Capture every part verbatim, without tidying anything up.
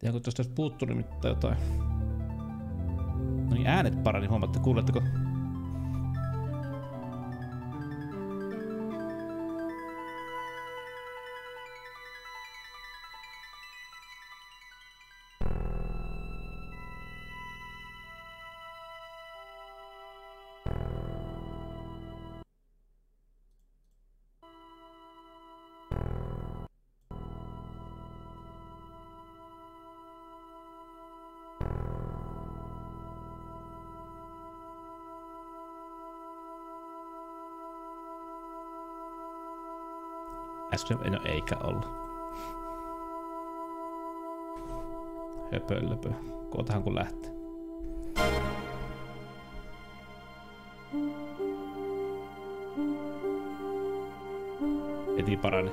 Ja kun tosta olisi puuttunut mitään jotain. No niin, äänet parani, huomaatte, kuuletteko? Äsken, no eikä ollut. Höpö, löpö. Kootahan kun lähtee. Heti parani.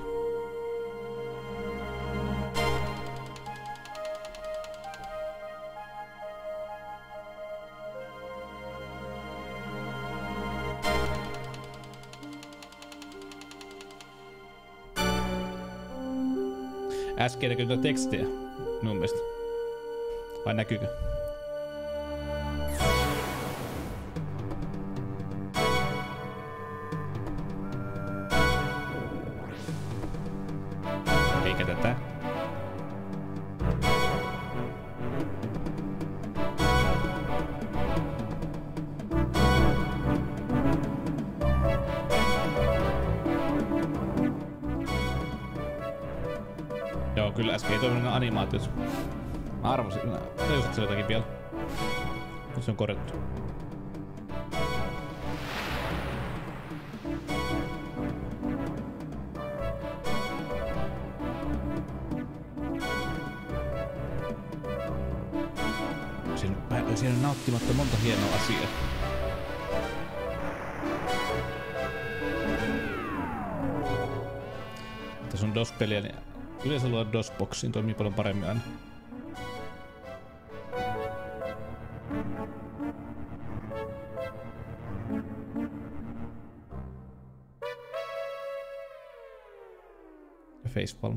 Äsken näkyy tätä tekstiä, mun mielestä. Vai näkyykö? Eikä tätä. Joo, kyllä äsken ei toiminut nämä animaatiot. Mä arvasin, mä tajusin, että se jotakin vielä. Nyt se on korjattu. Siinä, mä siinä on nauttimatta monta hienoa asiaa. Tässä on DOS-peliä, niin yleensä luo DOS-boxiin, toimii paljon paremmin aina. Ja facepalm.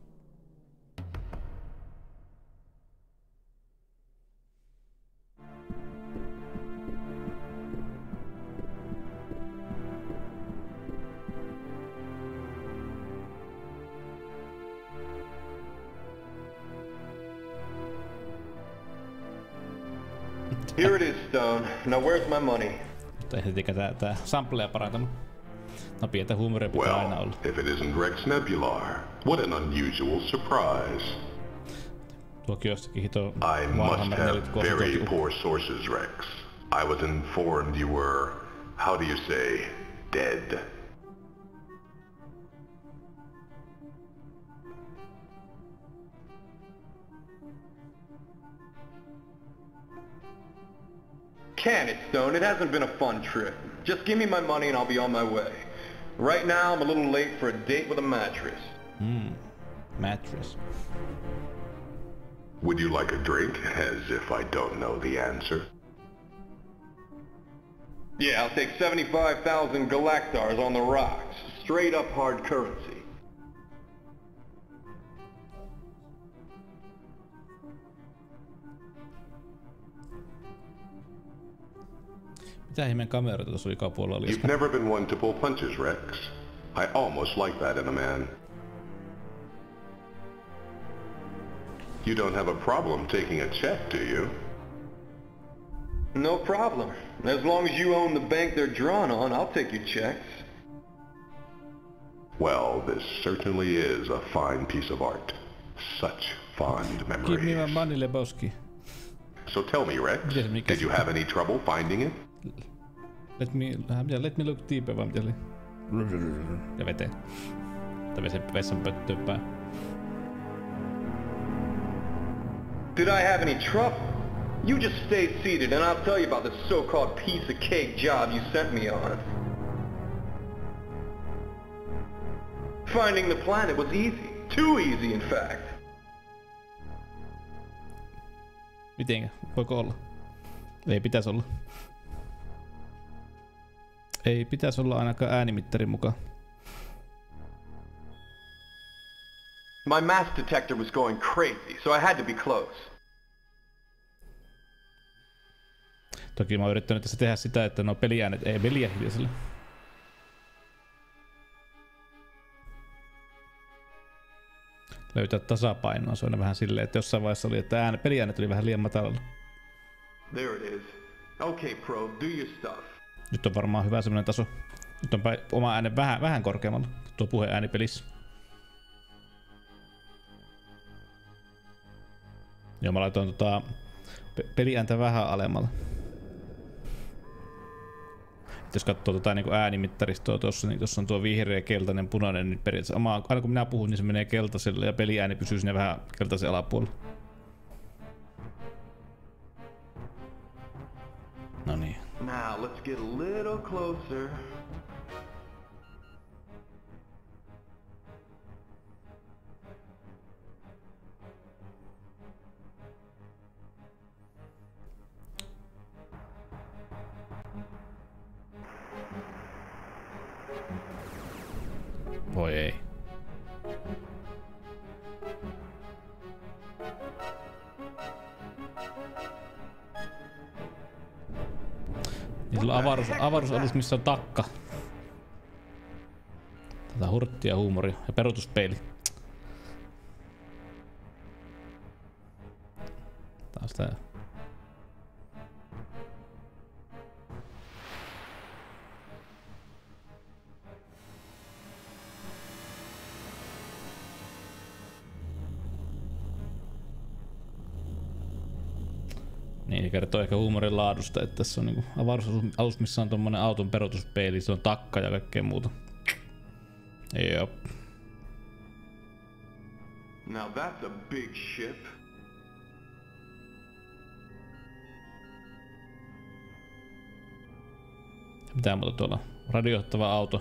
Here it is, Stone. Now where's my money? Mutta ei heti tää, tää sampleja parantanut. No pientä huumoria pitää well, aina olla. If it isn't Rex Nebular, what an unusual surprise. Tuokin jostakin hito I must have very poor sources, Rex. I was informed you were, how do you say, dead. Can it, Stone? It hasn't been a fun trip. Just give me my money and I'll be on my way. Right now, I'm a little late for a date with a mattress. Hmm. Mattress. Would you like a drink? As if I don't know the answer. Yeah, I'll take seventy-five thousand galactars on the rocks. Straight up hard currency. Mitä ihmeen kameroita tuossa oli kapuolella oli? You've never been one to pull punches, Rex. I almost like that in a man. You don't have a problem taking a check, do you? No problem. As long as you own the bank they're drawn on, I'll take your checks. Well, this certainly is a fine piece of art. Such fond memories. Give me my money, Lebowski. So tell me, Rex, did you have any trouble finding it? Let me, let me look deeper, vaan mitä oli? Ja veteen. Tai vessan pöttöön. Did I have any trouble? You just stay seated and I'll tell you about this so-called piece of cake job you sent me on. Finding the planet was easy. Too easy, in fact. Mitenkä? Voiko olla? Ei pitäisi olla. Ei pitäisi olla ainakaan äänimittarin mukaan. My mass detector was going crazy, so I had to be close. Toki mä oon yrittänyt tässä tehdä sitä, että no peliäänet ei peliä hiljaisella. Löytää tasapainoa, se on vähän silleen, että jossain vaiheessa oli, että ääne, peliäänet oli vähän liian matalalla. There it is. Okay, Pro, do your stuff. Nyt on varmaan hyvä semmonen taso. Nyt on oma ääne vähän, vähän korkeammalla, tuo puheääni pelissä. Joo, mä laitoin tota peliääntä vähän alemmalla. Jos katsoo tota niin äänimittaristoa tuossa, niin tuossa on tuo vihreä, keltainen, punainen, niin periaatteessa oma, aina kun minä puhun, niin se menee keltaiselle ja peliääni pysyy sinne vähän keltaisen alapuolella. No niin. Now let's get a little closer. Voi ei. Niin sulla on avaruus, avaruusalus, missä on takka. Tätä hurttia, huumoria ja peruutuspeili. Taas tää. Niin, se kertoo ehkä huumorin laadusta, että tässä on niinku avaruusalus, missä on tommonen auton peruutuspeili, se on takka ja kaikkea muuta. Jop. Now that's a big ship. Mitä muuta tuolla? Radioittava auto.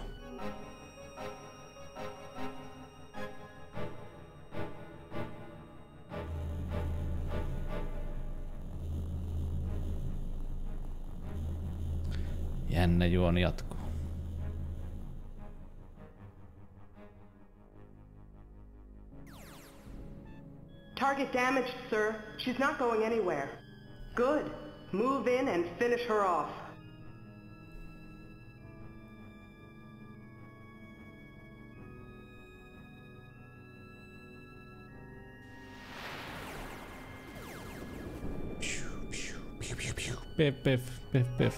Jännä juoni jatkuu. Target damaged, sir. She's not going anywhere. Good. Move in and finish her off. Pef, pef, pef, pef.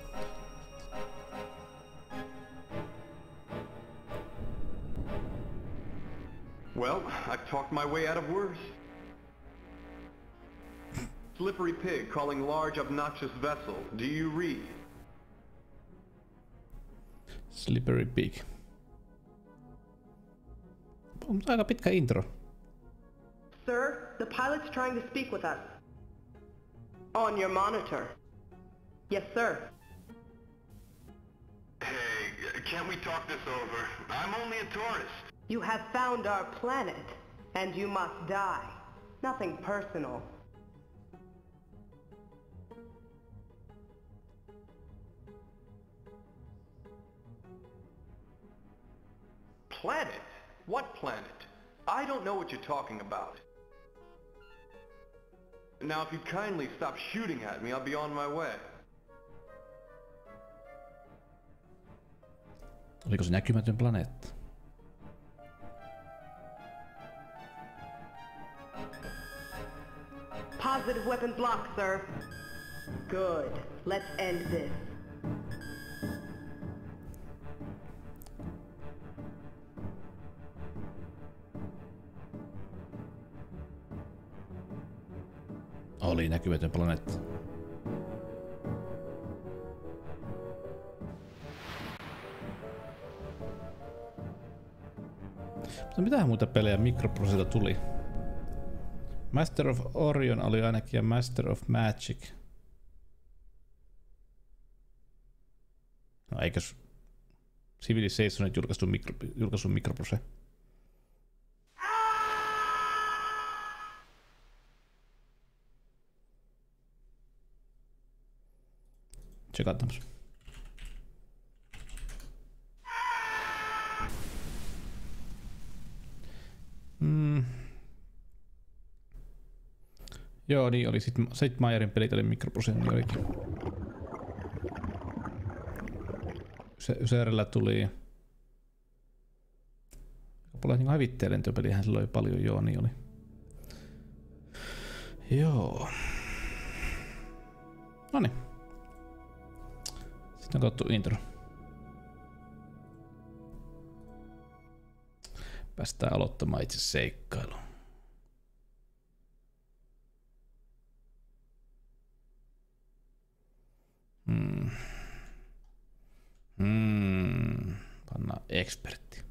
Well, I've talked my way out of worse. Slippery pig calling large obnoxious vessel. Do you read? Slippery pig. On aika pitkä intro. Sir, the pilot's trying to speak with us. On your monitor. Yes, sir. Hey, can't we talk this over? I'm only a tourist. You have found our planet, and you must die. Nothing personal. Planet? What planet? I don't know what you're talking about. Now, if you'd kindly stop shooting at me, I'll be on my way. Oliko se näkymätön planeetta? Positive weapon block, sir. Good. Let's end this. Oli näkymätön planeetta. Mutta mitä muuta pelejä Microprosesta tuli? Master of Orion oli ainakin ja Master of Magic. No eikös Civilizationit julkaistu, mikro, julkaistu Microprose? Tsekataan. Mm. Joo, niin oli. Sitten sit Meyerin pelit oli mikroprosentti olikin. Ysärillä tuli... Paljon niin hävittäjälentöpelihän sillä oli paljon, joo, niin oli. Joo. Noniin. Sitten on katsottu intro. Päästään aloittamaan itse seikkailu. Hmm. Hmm. Pannaan ekspertti.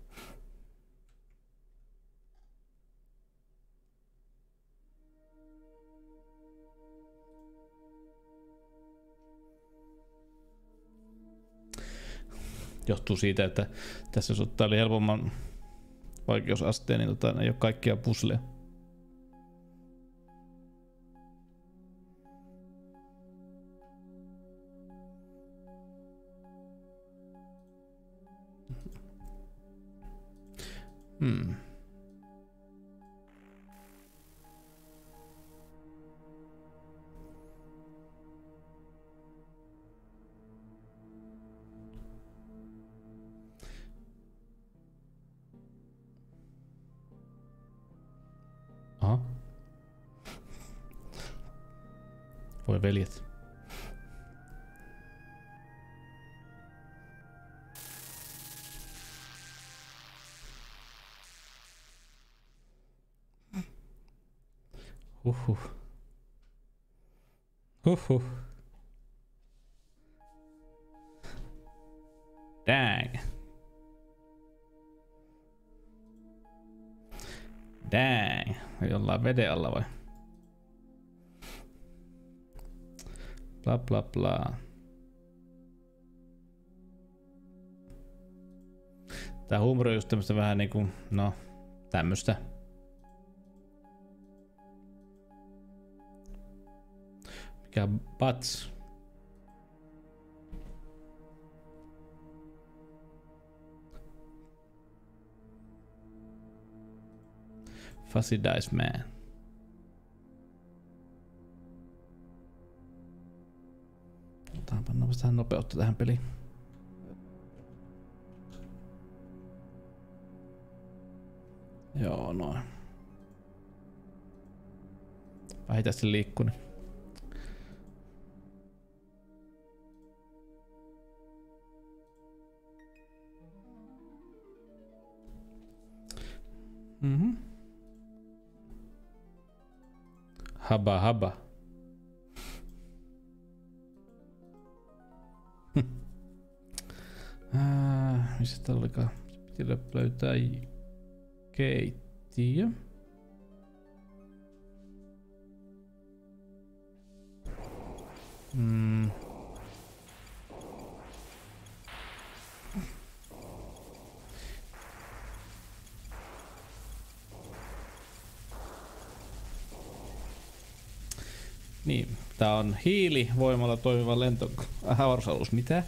Johtuu siitä, että tässä jos ottaa helpomman vaikeusasteen, niin tota, ei ole kaikkia pusleja. Hmm. Aha. Voi veljet. Huhhuh. Huhhuh. Dang. Dang. Jollain veden alla vai? Bla bla bla. Tää huumori on just tämmöstä vähän niinku, no, tämmöstä. Mikä on Bats? Fuzzy Dice Man. Otetaan pannaan vähän nopeutta tähän peliin. Joo, noin. Vähitään se liikkuu. Niin. Mhm. Haba haba. äh, missä täällä olikaan? Piti löytää keittiö. Mm. Niin, tää on hiilivoimalla toimiva lento avaruusalus. Mitä?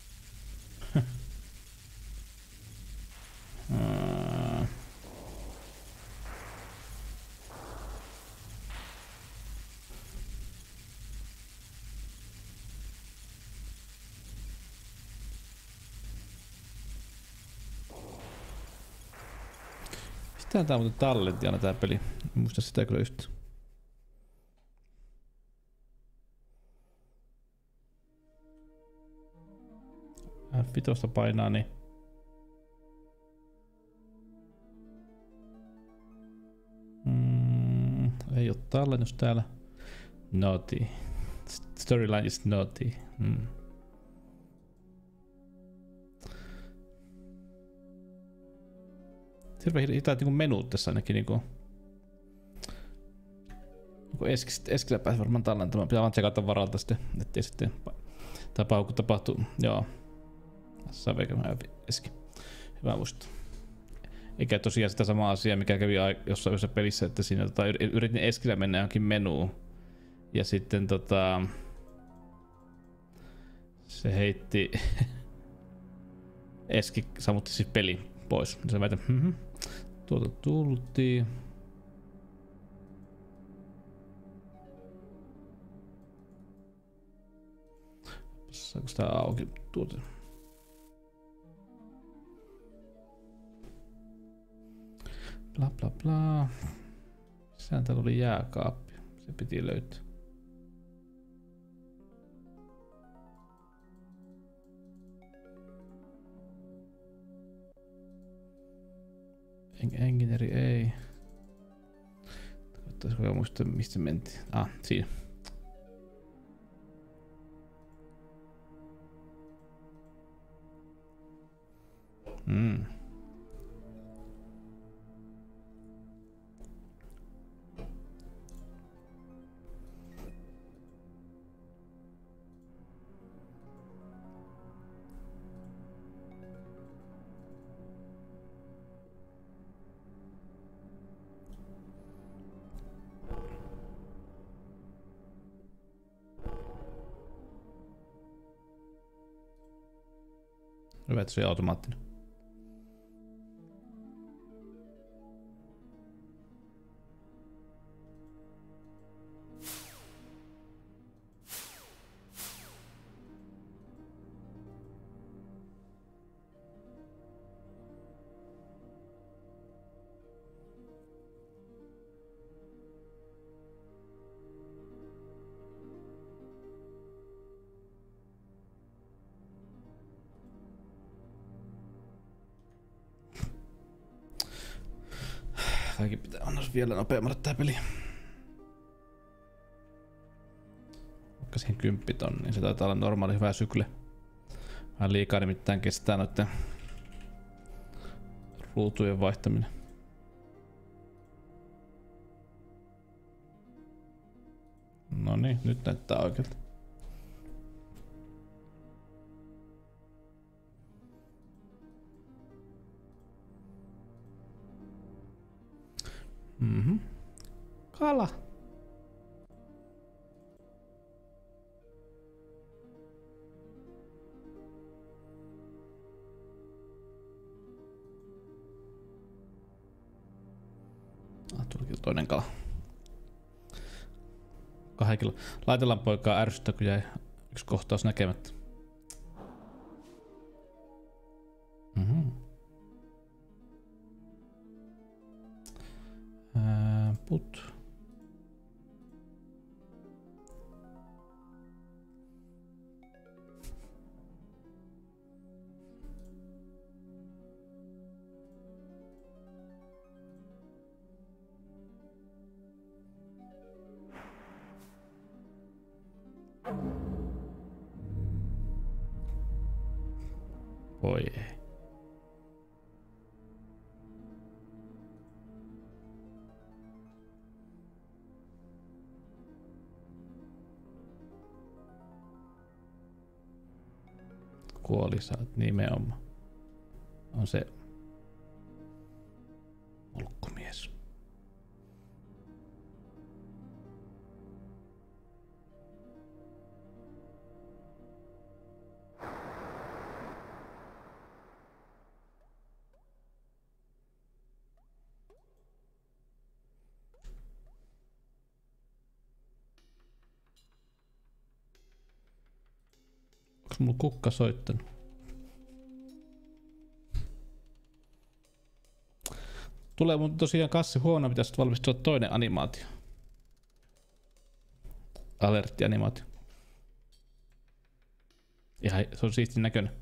Mistä tää on muuten tallentti aina tää peli? En muista sitä kyllä yhtään. F viisi painaa, niin mm, ei oo tallennus täällä. Naughty. Storyline is naughty. Mm. Hirveän hitaat niinku menut tässä ainakin niinku. Niinku Eskillä pääsi varmaan tallentamaan. Pitää vaan tsekata varalta sitten, ettei sitten tapahdu tapahtuu. Joo. Saveikä Eski. Hyvä muistaa. Eikä tosiaan sitä samaa asiaa, mikä kävi jossain yhdessä pelissä, että siinä tota, yritin Eskillä mennä johonkin menuun. Ja sitten tota... se heitti... Eski sammutti siis peli pois. Ja se väitä, mm-hmm. Tuolta tultiin. Saanko sitä auki tuota? Bla bla bla. Missähän täällä oli jääkaappi? Se piti löytää. Engineeri ei. Koittaisiko jo muistaa mistä mentiin? Ah, siinä. Mm. Hyvä, että se on automaattinen. Kaikki pitää annos vielä nopeammalle tää peli. Vaikka siihen kymppiton, niin se taitaa olla normaali hyvä sykle. Vähän liikaa nimittäin kestää noitten ruutujen vaihtaminen. No niin, nyt näyttää oikealta. Mhm. Kala. Ah, tulikin toinen kala. Kahden kilo. Laitellaan poikaa ärsyttää, kun jäi yksi kohtaus näkemättä. Mhm. Ää, put. Voi ei. Kuoli sä oot nimenomaan. On se mulkkumies. Onks mulla kukka soittanut? Tulee mun tosiaan kassi huono, pitäisi valmistua toinen animaatio. Alertti-animaatio. Ihan se on siistin näköinen.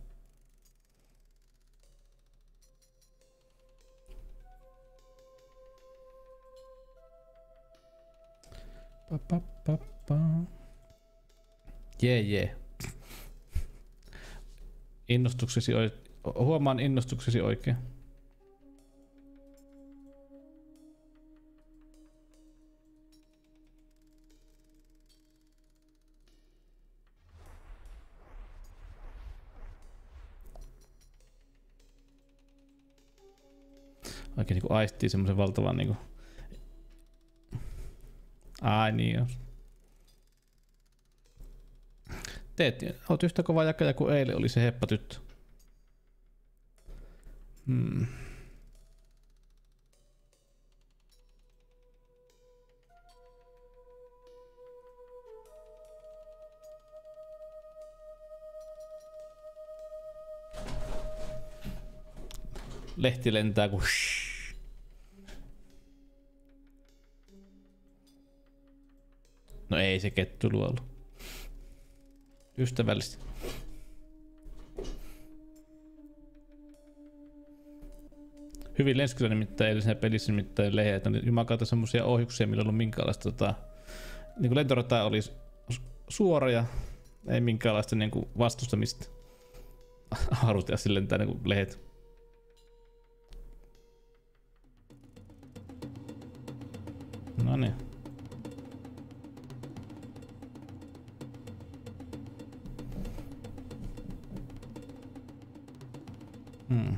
Pa, pa, pa, pa. Jee, jee. Innostuksesi oikein. Huomaan innostuksesi oikein. Oikein niinku aistii semmosen valtavan niinku. Ai niin jos. Teet, oot yhtä kova jakaja kuin eilen oli se heppatyttö. Hmm. lehti lentää kun... No ei se kettulu ollut. Ystävällistä. Hyvin lenskillä nimittäin edellisenä pelissä nimittäin lehdet on jumakauta semmosia ohjuksia, millä ei ollut minkäänlaista tota, niinku lentorata oli suora ja ei minkäänlaista niinku vastustamista. Haruteasti lentää niinku lehdet. No niin. Hmm.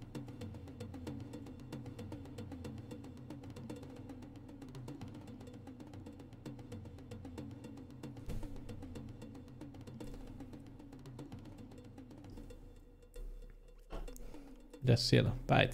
Mitäs siellä? Päitä.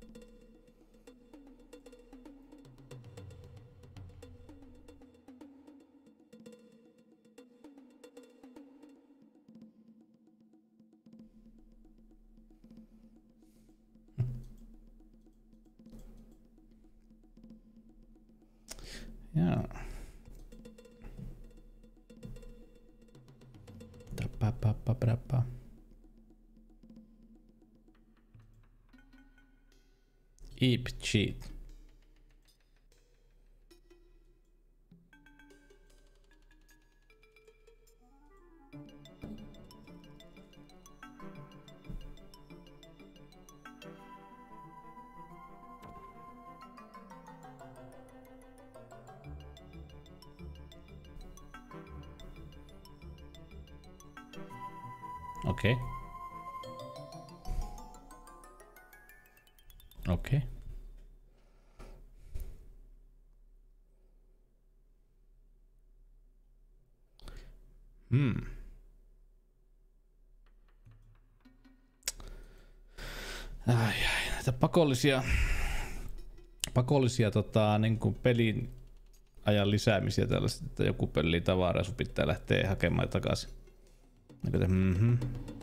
Jaa. Tapapapapapa. Eep cheat. Okei. Okay. Okei. Okay. Hmm. Ai ai, näitä pakollisia pakollisia tota niinku pelin ajan lisäämisiä tällaista, että joku peli tavaraa sun pitää lähteä hakemaan takaisin. Mhm.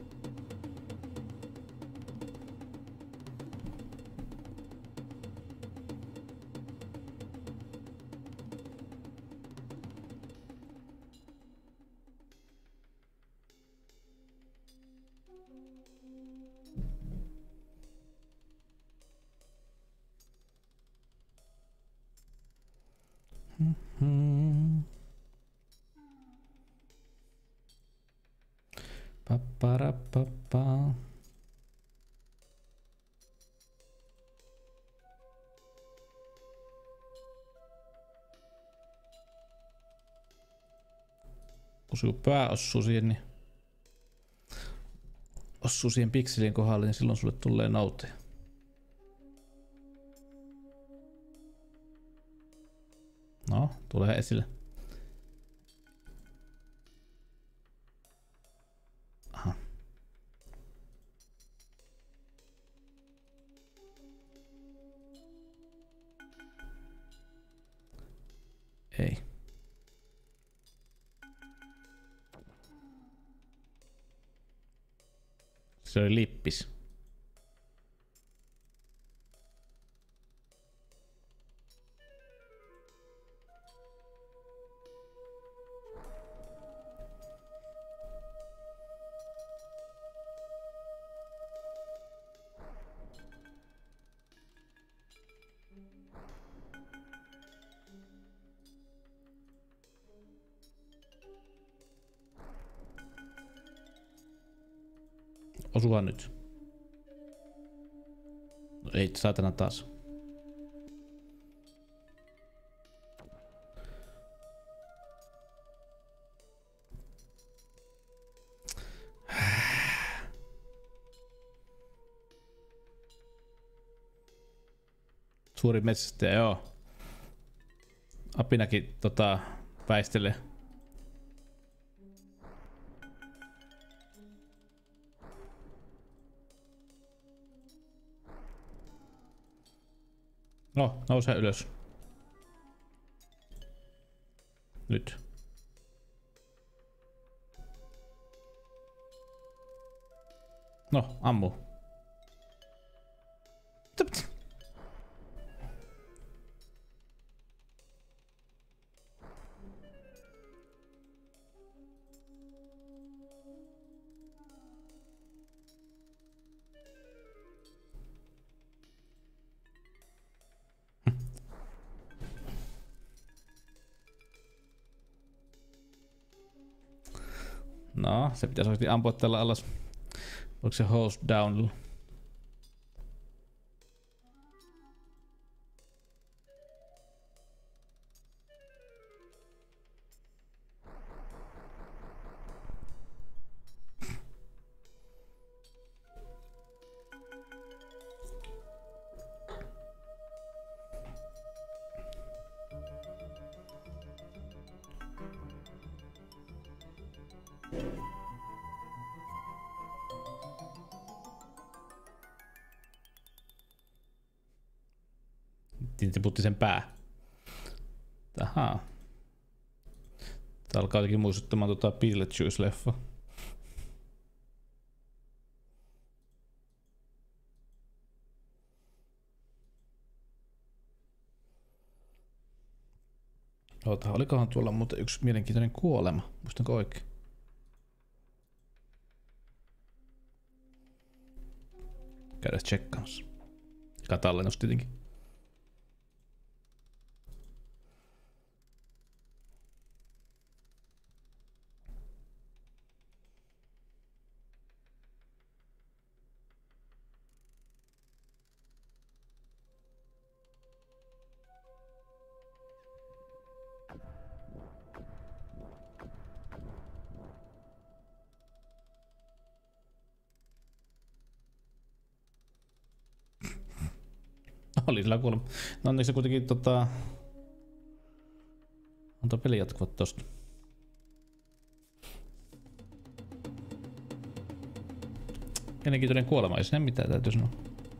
Hmm. Paparapapa. Kun sun pää osuu siihen, niin osuu siihen pikselien kohdalle, niin silloin sulle tulee nauteja. No, tulee esille. Aha. Ei. Se oli lippis. Osuhan nyt. No ei, saatana taas. Suuri metsästäjä, joo. Apinakin tota väistelee. No, nouse ylös. Nyt. No, ammu. No, se pitäisi oikeasti ampua tällä alas. Oliko se host down? Tiputti sen pää. Ahaa. Tää alkaa jotenkin muistuttamaan tota Beetlejuice-leffa. Oota, olikohan tuolla muuten yksi mielenkiintoinen kuolema? Muistanko oikein? Käydään tsekkaamassa. Ja tallennus tietenkin. Oli sillä kuulemma. No niin se kuitenkin tota... On tuo peli jatkuvat tosta. Mielenkiintoinen kuolema, ei sinne mitään täytyy sanoa.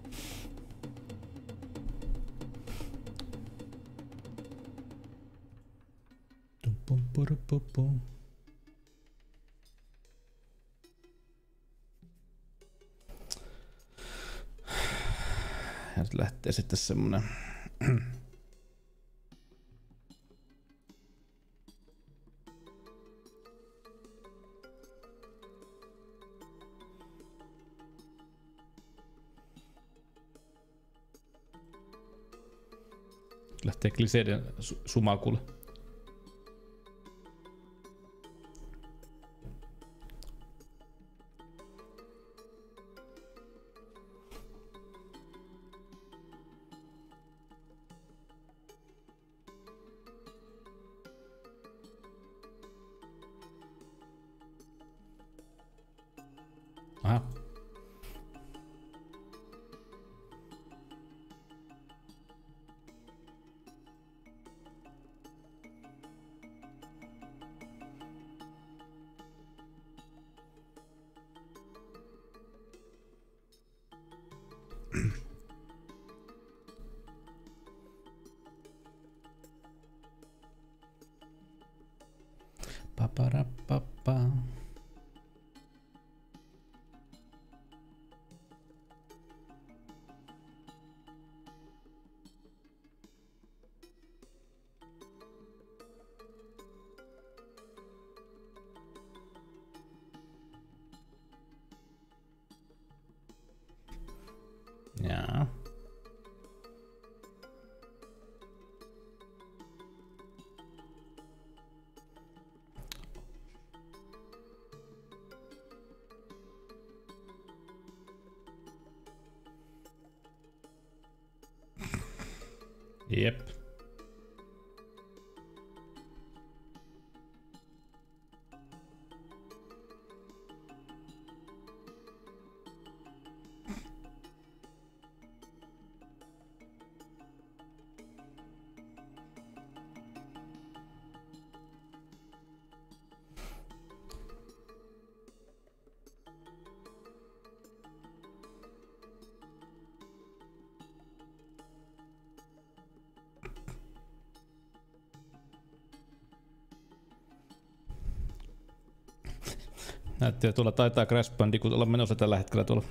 Ja nyt lähtee sitten semmonen lähtee kliseiden su- sumakulle. Aha. Paparapapa. Jaa. Jep. Näytti, että tuolla taitaa Crash Bandicoot olla menossa tällä hetkellä tuolla.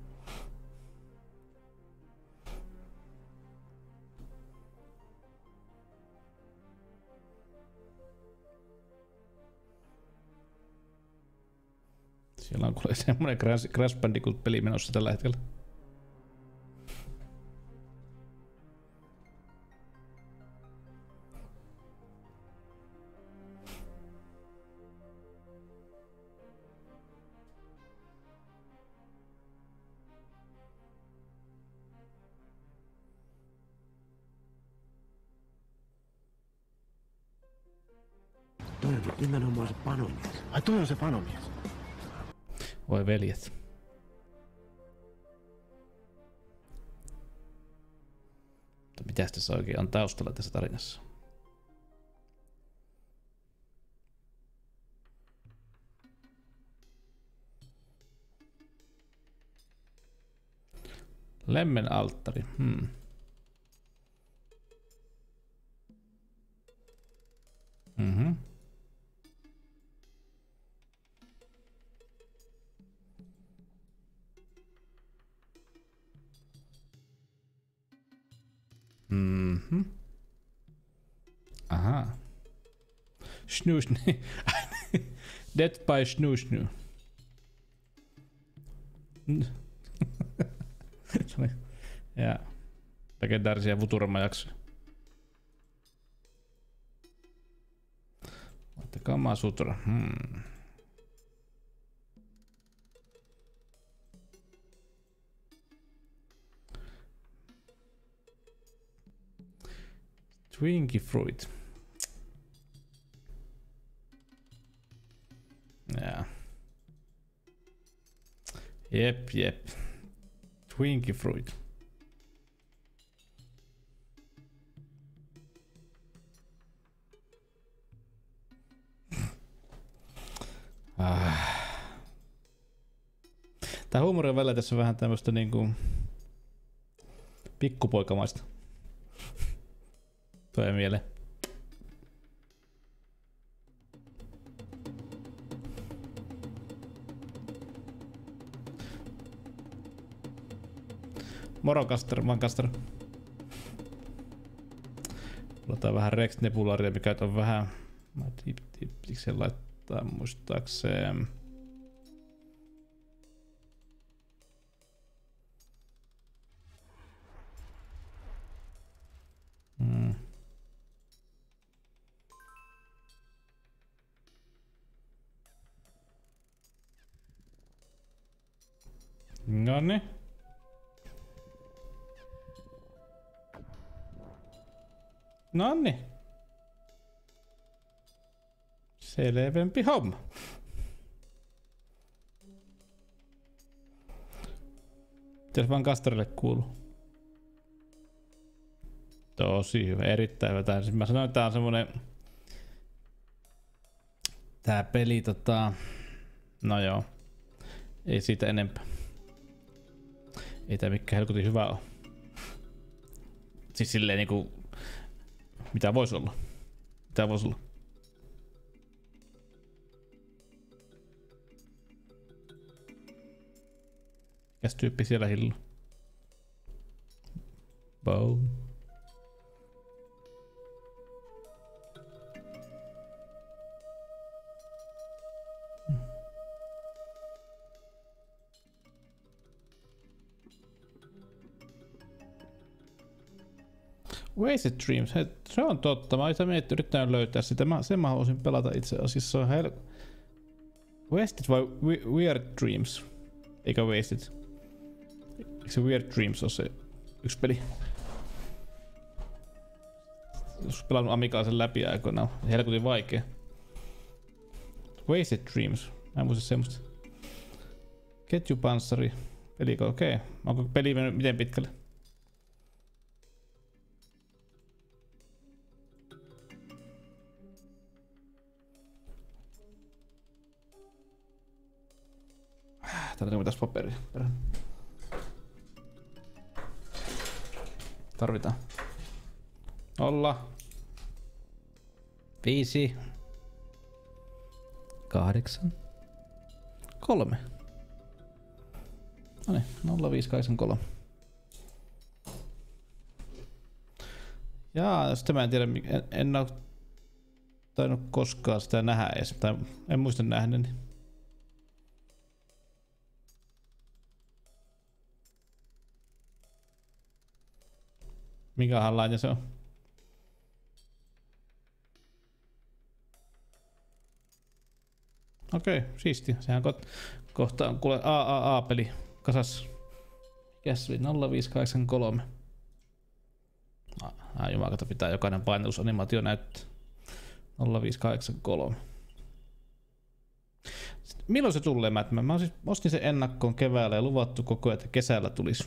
Siellä on kuule semmonen Crash, Crash Bandicoot-peli menossa tällä hetkellä. Toi on nimenomaan se panomies. Ai toi on se panomies. Voi veljet. Mutta mitäs tässä oikein on taustalla tässä tarinassa? Lemmen alttari. Hmm. Mhm. Mhm. Aha. Snoo snoo. Death by snoo snoo. Ja legendaarisia Futurama-jaksoja. Kama Sutra. Hmm. Twinkie fruit. Ja. Jep, jep. Twinkie fruit. Ah. Tää huumori on välillä tässä vähän tämmöstä niinku pikkupoikamaista. Tulee mieleen. Moro Caster, vaan Caster. Luotaan vähän Rex Nebularia, mikä on vähän... Mä pitikö se laittaa muistaakseen... Hmm. Nonni. Nonni. Selvempi homma. Mitäs vaan Casterille kuuluu? Tosi hyvä, erittäin hyvä. Tää, siis mä sanoin, että tää on semmonen... Tää peli tota... No joo. Ei siitä enempää. Ei tää mikään helkutin hyvä oo. Siis silleen niinku... Mitä vois olla? Mitä vois olla? Mikäs tyyppi siellä hillu? Bow. Wasted Dreams, he, se on totta. Mä itse miettinyt yrittänyt löytää sitä. Mä, sen mä haluaisin pelata itse asiassa. Se on hel... Wasted vai We Weird Dreams? Eikä Wasted. Eikö se Weird Dreams ole se yksi peli? Jos pelannut Amigaa sen läpi aikoinaan. Helkutin vaikea. Wasted Dreams. Mä en muista semmoista. Ketjupanssari. Pelikö okei? Okay. Onko peli mennyt miten pitkälle? Tarvitaanko tässä paperia? Tarvitaan. Nolla. Viisi. Kahdeksan. Kolme. No niin, nolla viisi kahdeksan kolme. Jaa, sitä mä en tiedä, en, en oo tainnut koskaan sitä nähdä edes, tai en muista nähneeni. Mikähän laite se on? Okei, okay, siisti. Sehän ko kohta on kuule A A A-peli kasassa. Mikäs se oli? nolla viisi kahdeksan kolme. Ah, jumalauta, pitää jokainen painotusanimaatio näyttää. nolla viisi kahdeksan kolme. milloin se tulee Madman? Mä siis ostin sen ennakkoon keväällä ja luvattu koko ajan, että kesällä tulisi.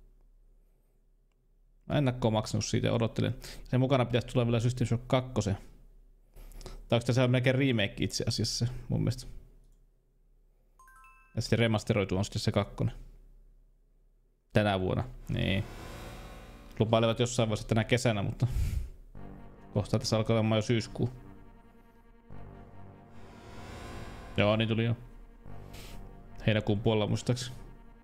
Mä ennakkoon maksanut siitä ja odottelin. Sen mukana pitäisi tulla vielä System Shock kaksi. Tai onko tässä melkein remake itse asiassa mun mielestä? Ja sitten remasteroitu on sitten se kakkonen. Tänä vuonna. Niin. Lupailevat jossain vaiheessa tänä kesänä, mutta kohta tässä alkaa olemaan jo syyskuu. Joo, niin tuli jo. Heinäkuun puolella muistaakseni.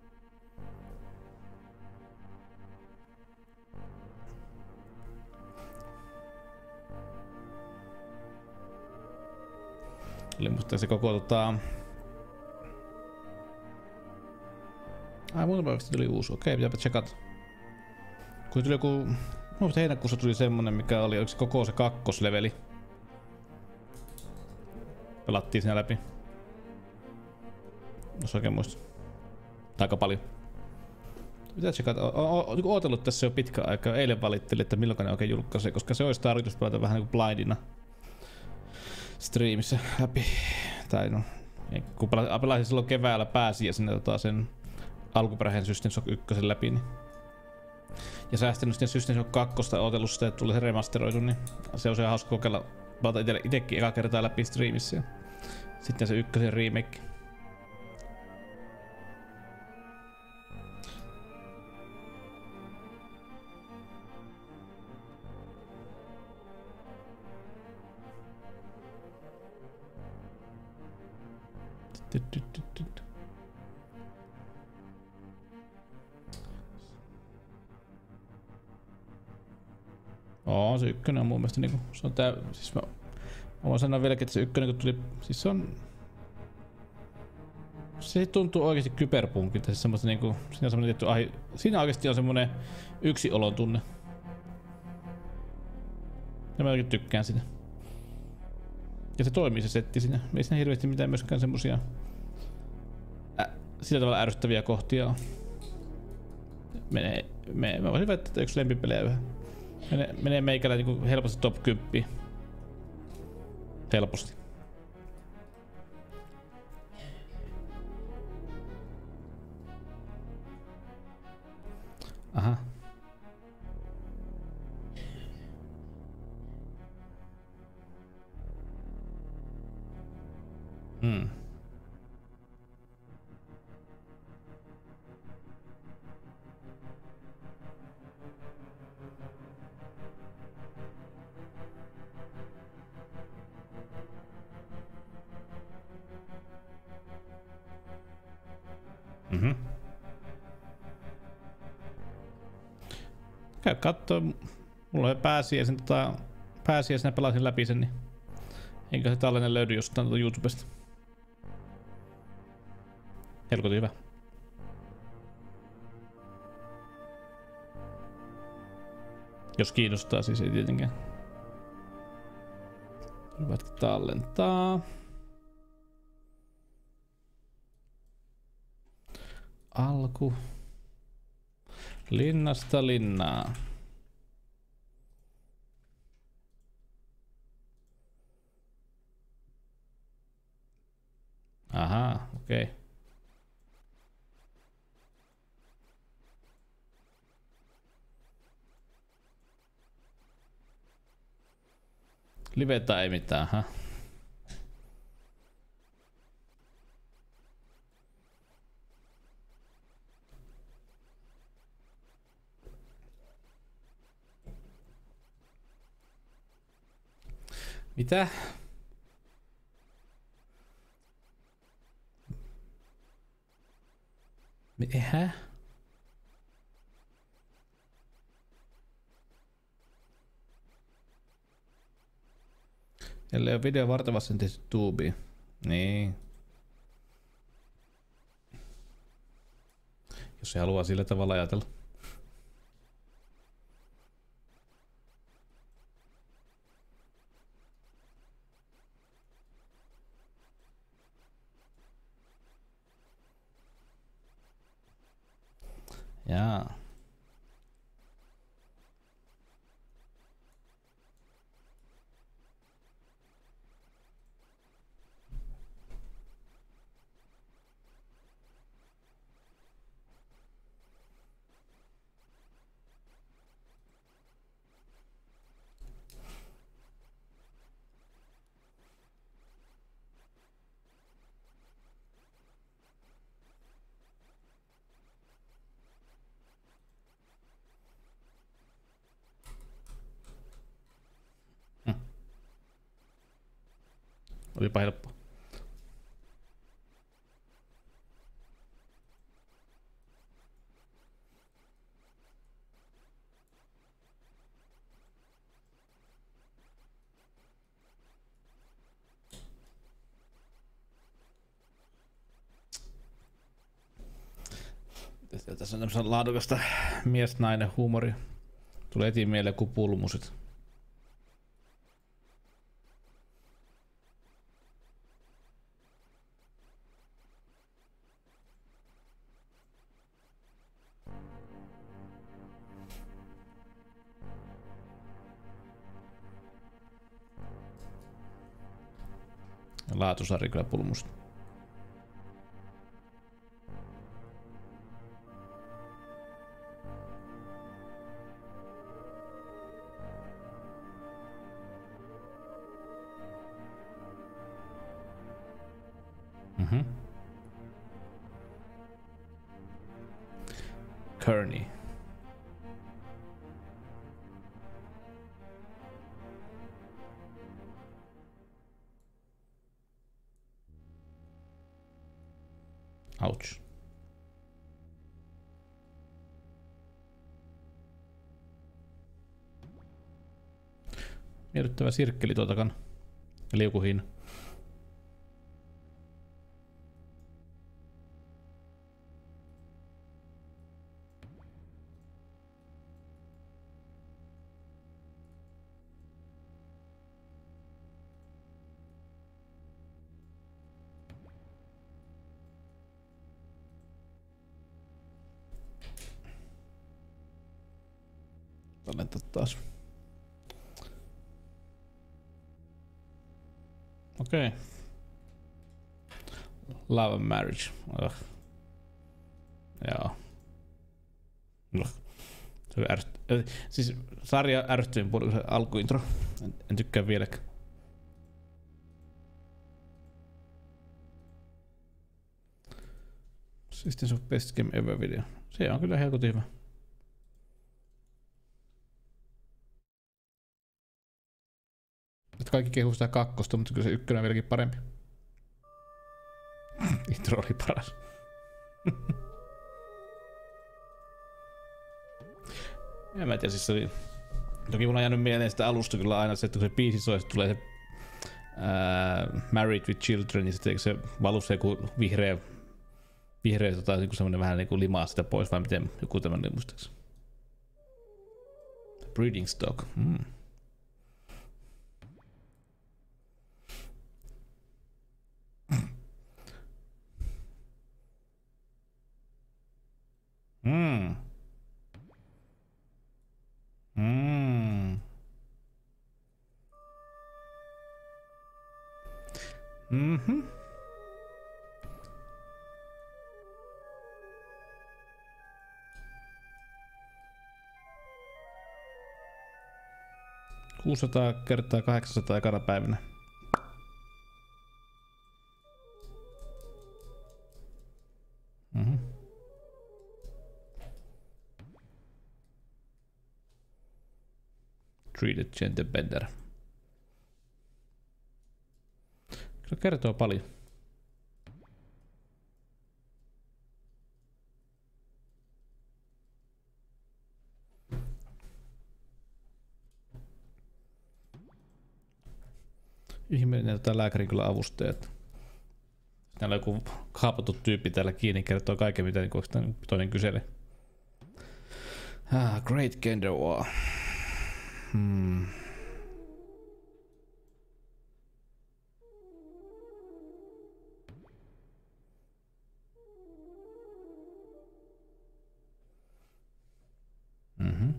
Eli musta se koko tota... Ai muutama päivä tuli uusi, okei, pitääpä tsekata. Kun tuli joku... Muista heinäkuussa tuli semmonen, mikä oli, oliko se koko se kakkosleveli. Pelattiin siinä läpi. Jos oikein muista. Aika paljon. Pitää tsekata, oon ootellut tässä jo pitkä aikaa. Eilen valittelin, että milloin ne oikein julkaisee, koska se olisi tarkoitus pelata vähän niinku blindina. Streamissä läpi. Tai no, kun pelasin silloin keväällä pääsiäisenä tota sen alkuperäisen System Shock yksi läpi, niin ja säästänyt sitten System Shock kaksi ootellut sitä, että tulee se remasteroitu, niin se on se hauska kokeilla pelata itekin eka kertaa läpi streamissä ja sitten se ykkösen remake. Oo, se ykkönen on mun mielestä niinku, se on tää, siis mä, mä voin sanoa vieläkin, että se ykkönen kun tuli, siis se on, se tuntuu oikeesti kyberpunkilta, siis semmoista niinku, siinä on semmonen tietty ahi, siinä oikeesti on semmonen yksiolon tunne. Ja mä oikein tykkään sitä. Ja se toimii se setti siinä, ei siinä hirveesti mitään myöskään semmosia ä, sillä tavalla ärsyttäviä kohtia on. Menee, menee, mä voisin väittää, että yksi lempipelejä yhä. Menee, menee meikällä niinku helposti top kymmenen. Helposti. Aha. Hmm. Mhm. Käy kattoo. Mulla on pääsiäisen tota pääsiäisenä pelasin läpi sen, niin enkä se tällainen löydy jostain tuota YouTubesta. Helkotin hyvä. Jos kiinnostaa, siis ei tietenkään. Hyvät tallentaa. Alku. Linnasta linnaa. Ahaa, okei. Okay. Livetä ei mitään, ha? Mitä? Hä? Ellei ole video vartavasti tehty tuubiin. Niin. Jos se haluaa sillä tavalla ajatella. Jaa. Olipa helppo. Tässä on tämmöistä laadukasta mies-nainen huumori. Tulee etiin mieleen kuin pulmusit. Laatusarja kyllä pulmusta. Mhm. Kearney. Ouch. Miellyttävä sirkkeli tuo takana. Liukuhiina. Tallentaa taas. Okei. Okay. Love and Marriage. Ugh. Joo. Ugh. Se on ärt... Siis sarja ärsyttävin puoli se alkuintro. En, en tykkää vieläkään. System of Best Game Ever video. Se on kyllä helkutin hyvä. Nyt kaikki kehuu sitä kakkosta, mutta kyllä se ykkönen on vieläkin parempi. Intro oli paras. En mä tiedä, siis se oli... Toki mulla on jäänyt mieleen sitä alusta kyllä aina se, että kun se biisi soi, sitten tulee se ää, Married with Children, niin sitten se valuu se joku vihreä, vihreä tota, niin semmonen vähän niin kuin limaa sitä pois, vai miten joku tämmönen muistaakseni. Breeding stock. Mm. Mm. Mm. Mhm. kuusisataa kertaa kahdeksansataa ekana päivänä. Mhm. Treated gender bender. Kyllä kertoo paljon. Ihmeellinen tätä lääkärin kyllä avustajat. Täällä on joku kaapattu tyyppi täällä kiinni, kertoo kaiken mitä niin toinen kyselee. Ah, Great Gender War. Hmm. Mhm.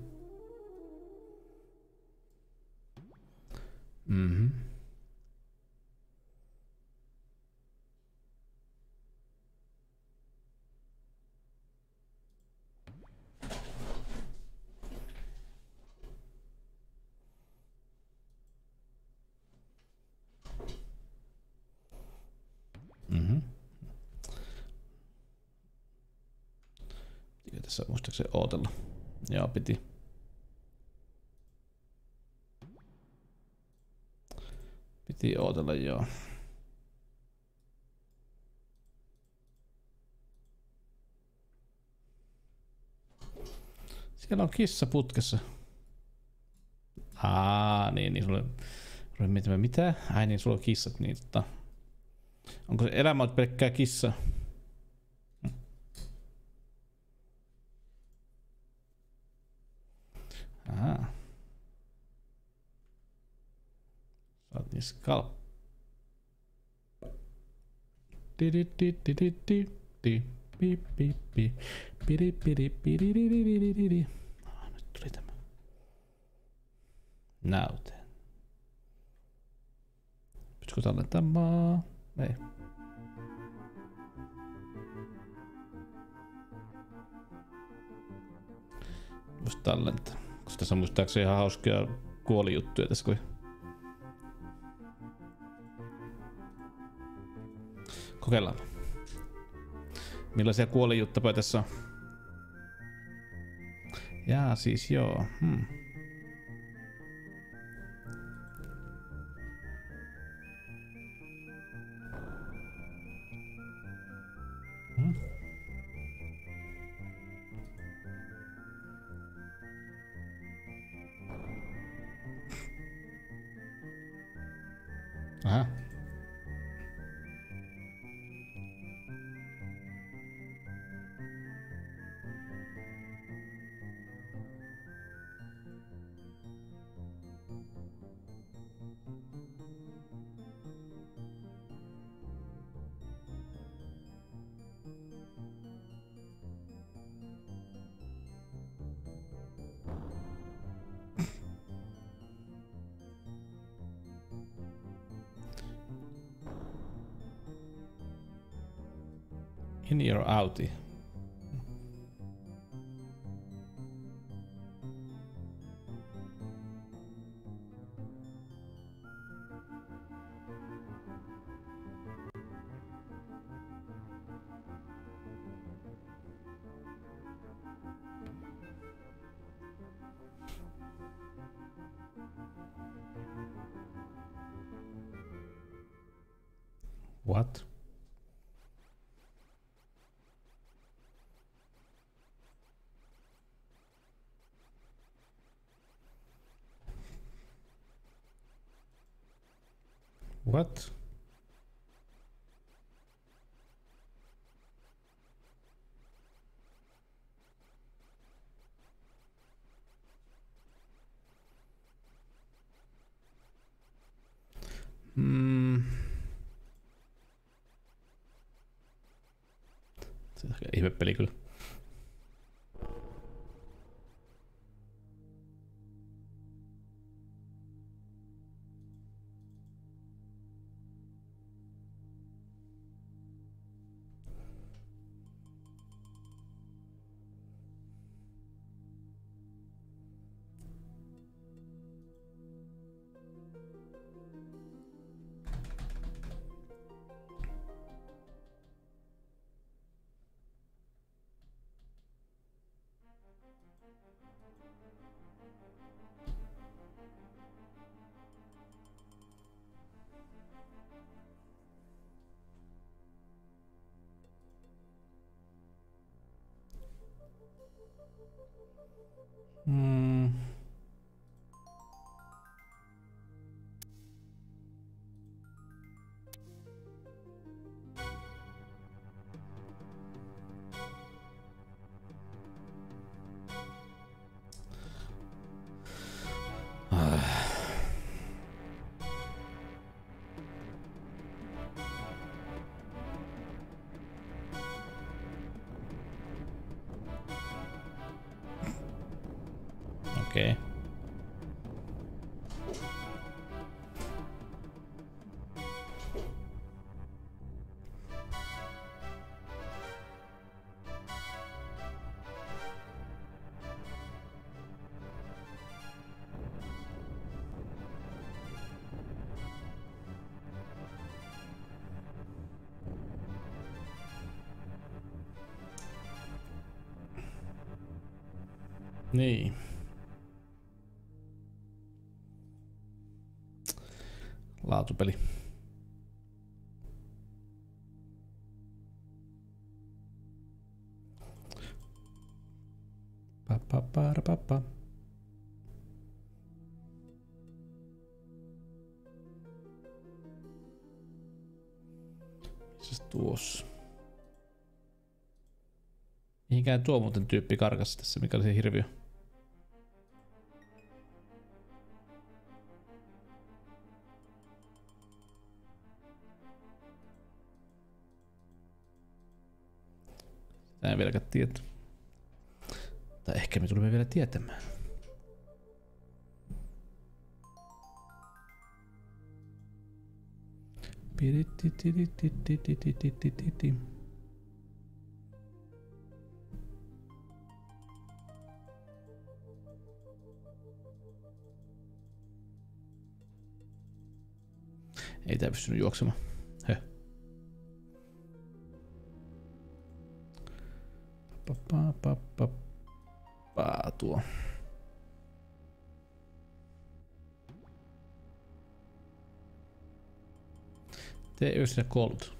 Mhm. Mhm. Pitikö tässä muistaakseni ootella? Joo, piti. Piti ootella, joo. Siellä on kissa putkessa. Aa, niin, niin sulla on miettimään, mitä? Ai niin, sulla on kissat, niin tota. Onko se elämä pelkkää kissa? Aha. Sä oot niin skalp. Di di di di di di di pi pi pi pidi pidi pidi di di di di di. Ah, nyt tuli tämä. Näyte. Pitäisikö tallentamaan? Ei. Voisi tallentaa. Koska tässä on muistaakseni ihan hauskia kuolijuttuja tässä kun... Kokeillaan. Millaisia kuolijuttuja tässä on? Jaa, siis joo. Hmm. Hmm. Aha. In or outie? What? What? Hmm. Se on ihme peli kyllä. Hmm. Okei. Okay. Niin. Laatupeli. Pa, Paparapapa. Missäs tuossa? Mihinkään tuo muuten tyyppi karkasi tässä, mikä oli se hirviö? Sitä en vieläkään tiedä. Tai ehkä me tulemme vielä tietämään. Ei tää pystynyt juoksemaan. Höh. Pa, pa, pa, pa, tuo. Tee yhdessä kolut.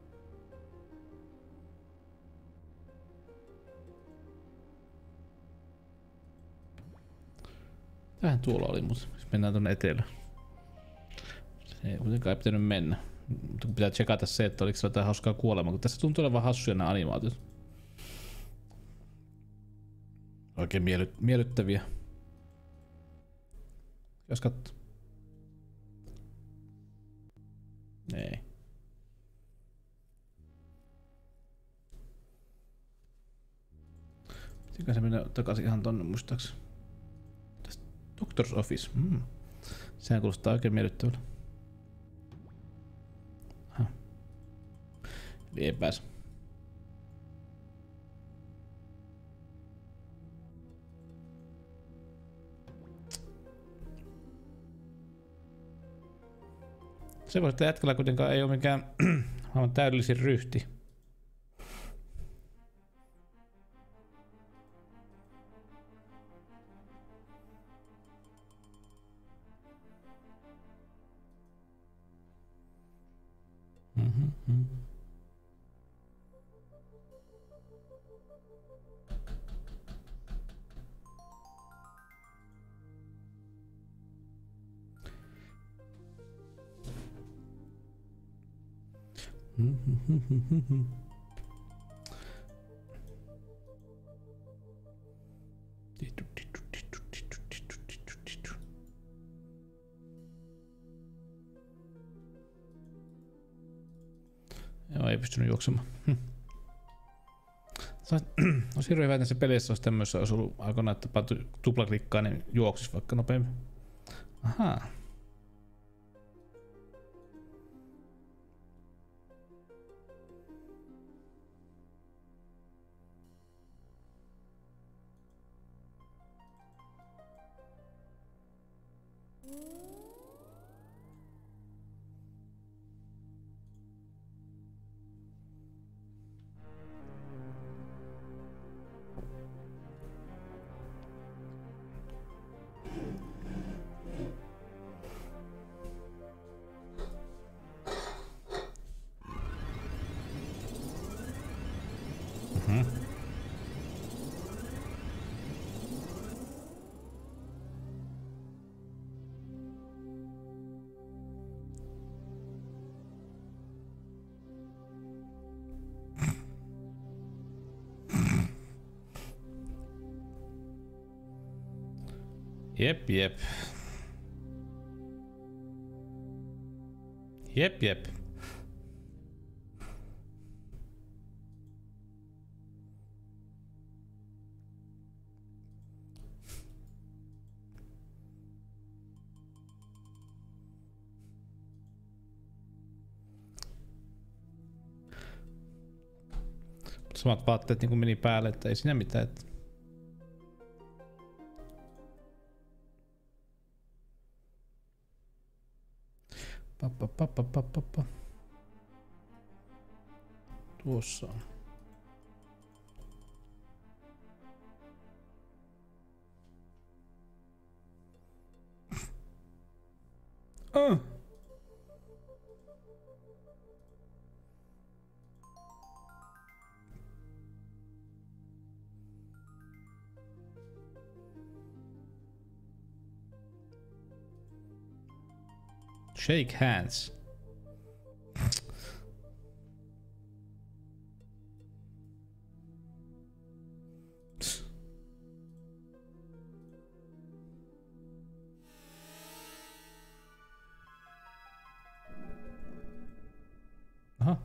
Tähän tuolla oli, mutta mennään tonne etelään. Se ei kuitenkaan pitänyt mennä. Mutta pitää tsekata se, että oliko se jotain hauskaa kuolemaa, kun tässä tuntuu olevan hassuja nämä animaatiot. Oikein miely, miellyttäviä. Jos katsoo. Ei. Pitikö se mennä takaisin ihan tonne muistaakseni? Doctor's Office. Mm. Sehän kuulostaa oikein miellyttävältä. Aha. Eli ei pääse. Se voi, että jätkällä kuitenkaan ei ole mikään aivan täydellisin ryhti. Mm-hmm. Mm-hmm. Joo, ei pystynyt juoksemaan. Olisi hirveän hyvä, että se pelissä olisi tämmöisessä, olisi ollut aikoinaan, että pantu tuplaklikkaa, niin juoksisi vaikka nopeammin. Ahaa. Jep, jep. Jep, jep. Samat vaatteet niin kuin meni päälle, että ei siinä mitään. Että... Pappa, pappa, pappa, pappa. Tuossa on. Oh. Shake hands. Aha.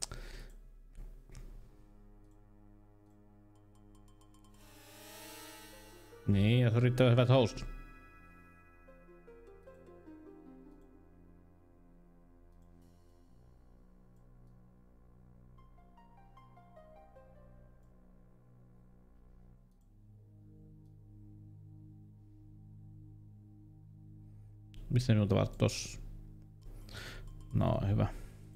Niin, jos yrittää hyvät housut. Missä minun tavarat tossa? No, hyvä.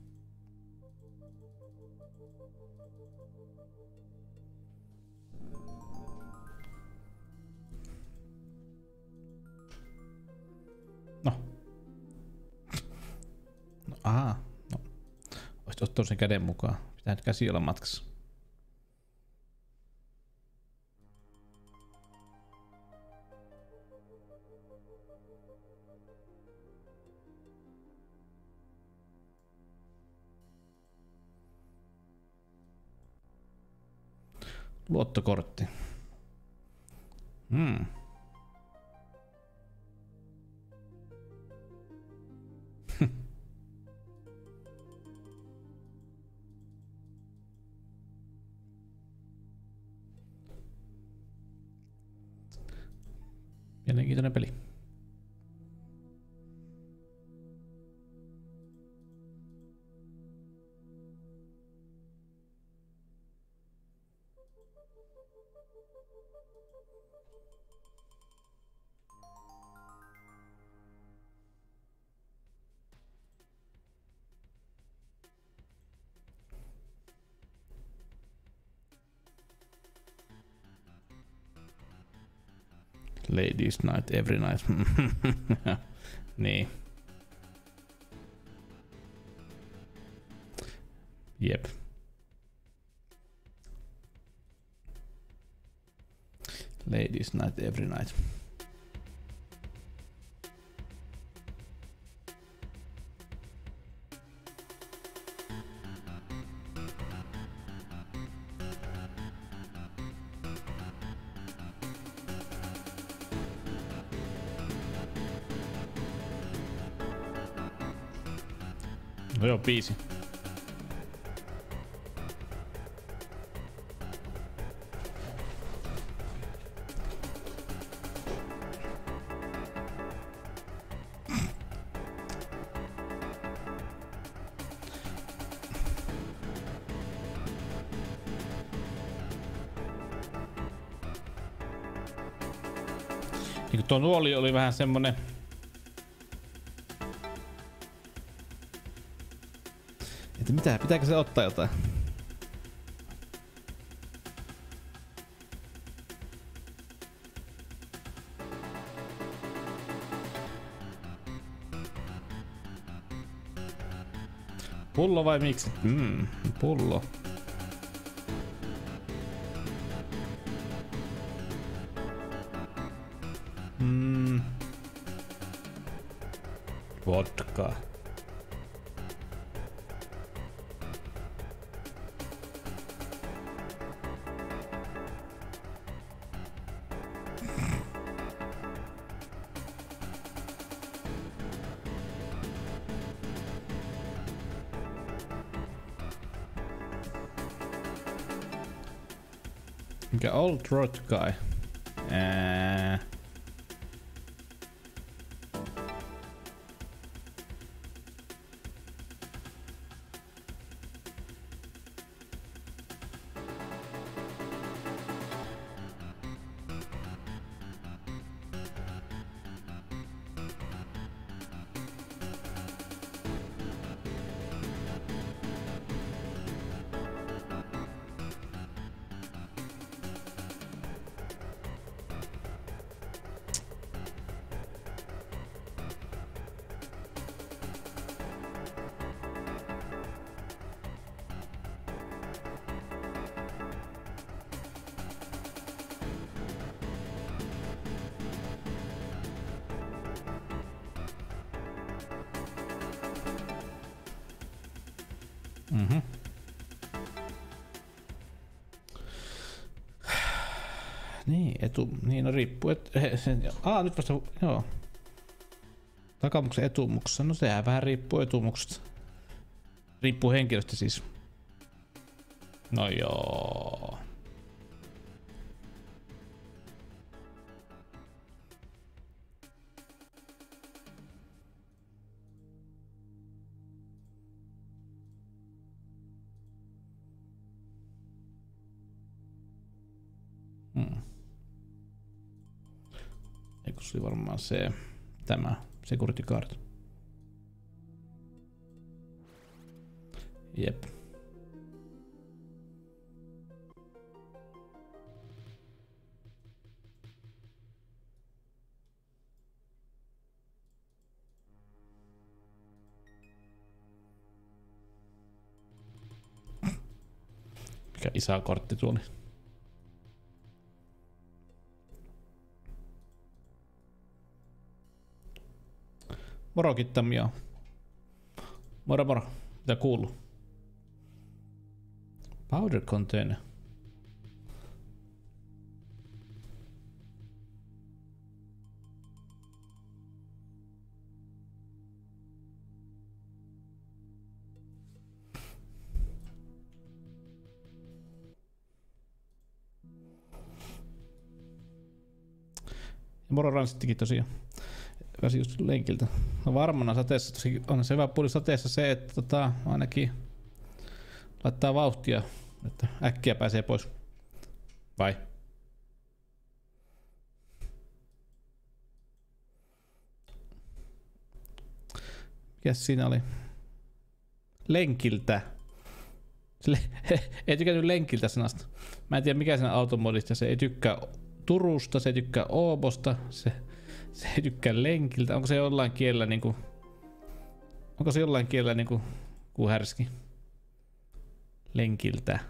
No. No, aha. No. Oisit ottanut sen käden mukaan. Pitää nyt käsi olla matkassa. Luottokortti. Hmm. Mielenkiintoinen peli. Ladies night every night. Niin. Jep. Ladies night every night. No joo, biisi. Niin tuo nuoli oli vähän semmonen. Että mitä, pitääkö se ottaa jotain? Pullo vai miksi? Mm, pullo. Mm. Vodka. Mikä old rot guy? Ää... Mhm. Niin, etu, niin no riippuu, et, he, sen, aa nyt vasta, joo. Takamuksen etumuksessa, no sehän vähän riippuu etumuksesta. Riippuu henkilöstä siis. No joo. Hmm. Eikö se oli varmaan se, tämä security card. Jep. Mikä isä kortti tuli? Moro Kittamia. Moro moro. Mitä kuuluu? Powder container. Ja moro Ransittikin tosiaan. Väsi just lenkiltä. No varmana sateessa tosi on se hyvä puoli sateessa se, että tota, ainakin laittaa vauhtia, että äkkiä pääsee pois. Vai? Mikäs siinä oli? Lenkiltä. Ei tykännyt lenkiltä sanasta. Mä en tiedä mikä siinä automodista. Se ei tykkää Turusta, se ei tykkää Oobosta, se, se ei tykkää lenkiltä. Onko se jollain kielellä niinku... Onko se jollain kielellä niinku... Kuu härski? Lenkiltä.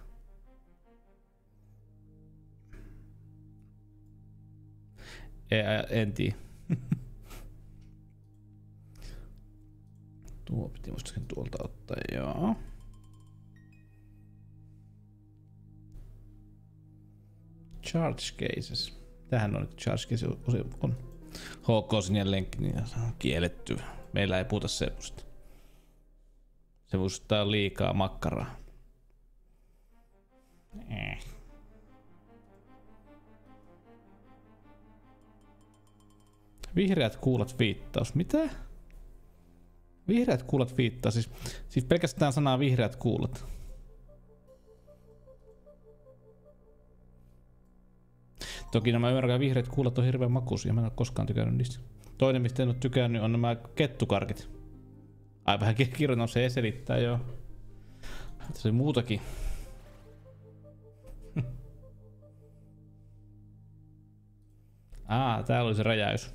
Ei, en tiedä. Tuo piti muistakin tuolta ottaa, joo. Charge cases. Tähän on nyt charge case on H K-sinien lenkki, niin se on kielletty. Meillä ei puhuta semmoista. Se muistaa liikaa makkaraa. Eh. Vihreät kuulat viittaus. Mitä? Vihreät kuulat viittaa. Siis, siis pelkästään sanaa vihreät kuulat. Toki nämä ymmärrän, vihreät kuulat on hirveän makuisia. Mä en ole koskaan tykännyt niistä. Toinen, mistä en ole tykännyt, on nämä kettukarkit. Ai vähän kirjoittaa, se selittää joo. Se oli muutakin. Aa, täällä oli se räjäys.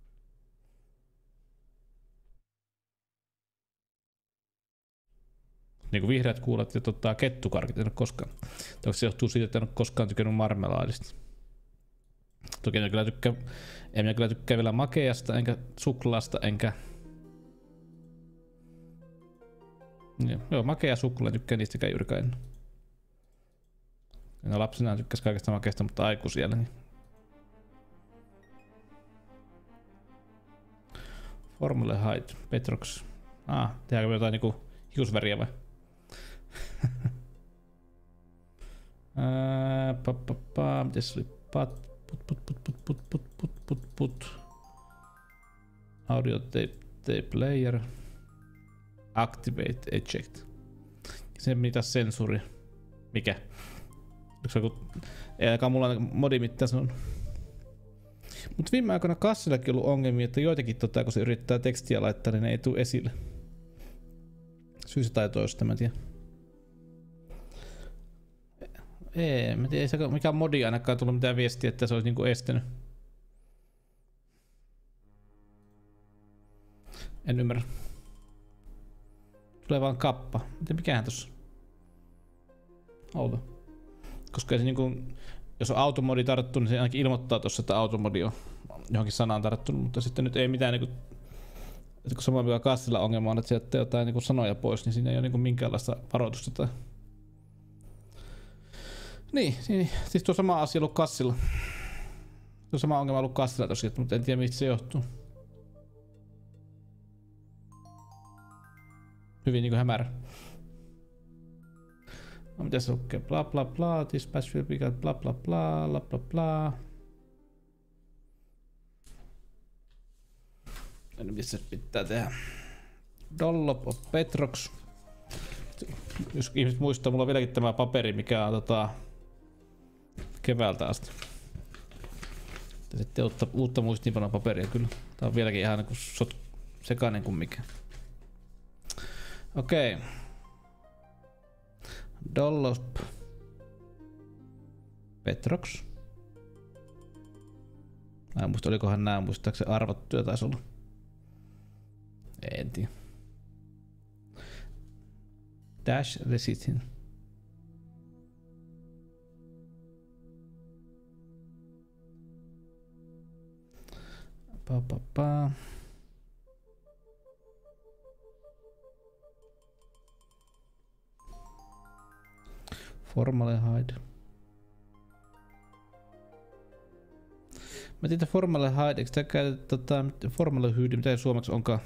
Niinku vihreät kuulat ja tota, kettukarkit en ole koskaan. Toki se johtuu siitä, että en ole koskaan tykännyt marmelaadista. Toki en kyllä tykkää, en minä kyllä tykkää vielä makeasta, enkä suklaasta, enkä... Joo, joo makea ja suklaa tykkää niistäkään juurikaan ennen. No lapsena tykkäs kaikesta makeasta, mutta aikuisiellä niin... Formule Height, Petrox. Ah, tehdäänkö me jotain niinku hiusväriä vai? Ää, pa, pa, pa, mites se oli? Pat, put, put, put, put, put, put, put, put, put. Audio tape, tape player. Activate, eject. Se mitä sensuuri. Mikä? Onko se joku... Ei ainakaan mulla modi mitään sanon. Mut viime aikoina kassillakin on ollut ongelmia, että joitakin tota, kun se yrittää tekstiä laittaa, niin ne ei tuu esille. Syystä tai toista, mä en tiedä. Ei, mä tiedä, ei se mikään modi ainakaan tullut mitään viestiä, että se olisi niinku estänyt. En ymmärrä. Tulee vaan kappa. Miten mikähän tossa? Auto. Koska ei se niinku... Jos on automodi tarttu, niin se ainakin ilmoittaa tossa, että automodi on johonkin sanaan tarttunut, mutta sitten nyt ei mitään niinku... että kun samoin mikä kassilla ongelma on, että se jättää jotain niin sanoja pois, niin siinä ei ole niin minkäänlaista varoitusta. Tai... Niin, niin, siis tuo sama asia ollut kassilla. Tuo sama ongelma ollut kassilla tosiaan, mutta en tiedä mistä se johtuu. Hyvin niinku hämärä. No mitä se lukee? Bla bla bla, this patch will be got bla bla bla, bla bla bla. En mitä se pitää tehdä. Dollop of Petrox. Jos ihmiset muistaa, mulla on vieläkin tämä paperi, mikä on tota, keväältä asti. Ja sitten uutta, uutta muistiinpanoa paperia kyllä. Tää on vieläkin ihan niinku sot, sekainen kuin mikä. Okei. Okay. Dollop Petrox. Mä en muista, olikohan nää muistaakseni arvottuja taisi olla. En tiedä. Dash Recitin. Pa pa pa. Formaldehyde. Mä tiedän formaldehyde, eikö tää käytä tota, formaldehyde, mitä suomeksi onkaan?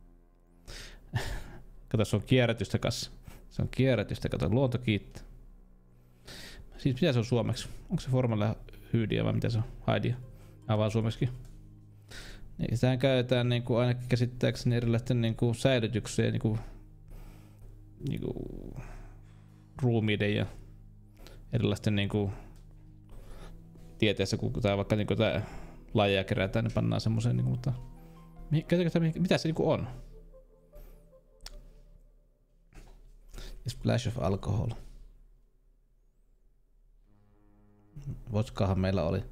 Kato, se on kierrätystä kanssa. Se on kierrätystä, kato, luonto kiittää. Siis mitä se on suomeksi? Onko se formaldehydia vai mitä se on? Haidia. Avaa suomeksikin. Niin, sitähän käytetään niinku ainakin käsittääkseni erilaisten niinku säilytykseen niinku, niinku ruumiiden ja erilaisten niinku tieteessä, kun tää vaikka niinku tää lajeja kerätään, niin pannaan semmosen niinku, mutta mitä se niinku on? Splash of alcohol. Vodkahan meillä oli.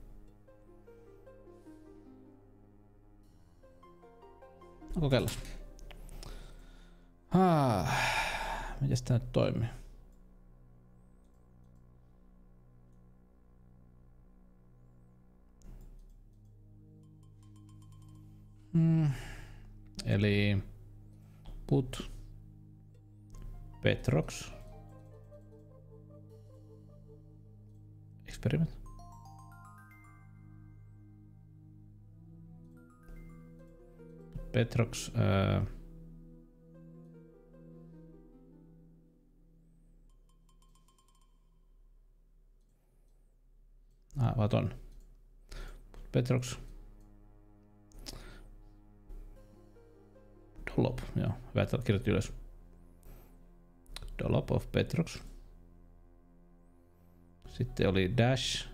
No, kokeillaan. Ah, mitäs tää nyt toimii? Hmm. Eli put Petrox experiment. Petrox ää... ah, vad on? Petrox Dollop, joo, hyvä, että kirjoitin ylös. Dollop of Petrox. Sitten oli Dash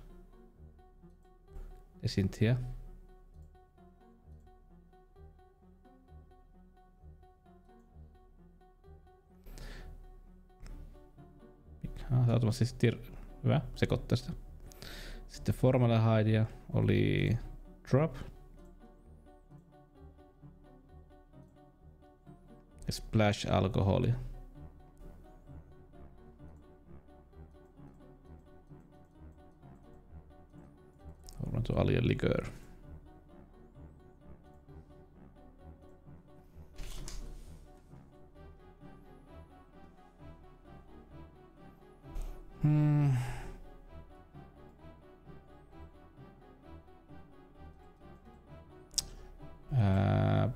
Essentia. Automaattisesti hyvä, sekoittaa sitä. Sitten formaldehyde oli Drop. Ja Splash alkoholi. Varmaan tuo Alien Liqueur. Hmm. Ää,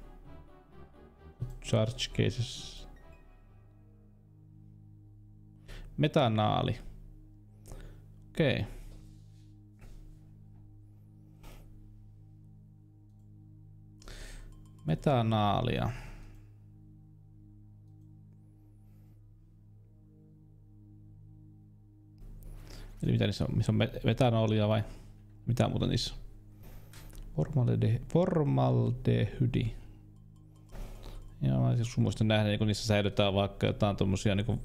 charge cases. Metanaali. Okei. Okay. Metanaalia. Eli mitä niissä on? Missä on metanolia vai mitä muuta niissä on? Formalde, formaldehydi. Joo, mä joskus muistan nähdä, niin kun niissä säilytään vaikka jotain tommosia niin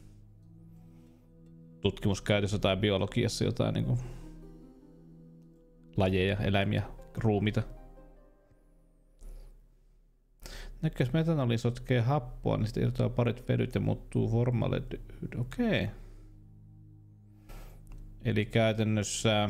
tutkimuskäytössä tai biologiassa jotain niin kuin lajeja, eläimiä, ruumita. Näköis metanoli sotkee happoa, niin sitten irtoaa parit vedyt ja muuttuu formaldehydi. Okei. Okay. Eli käytännössä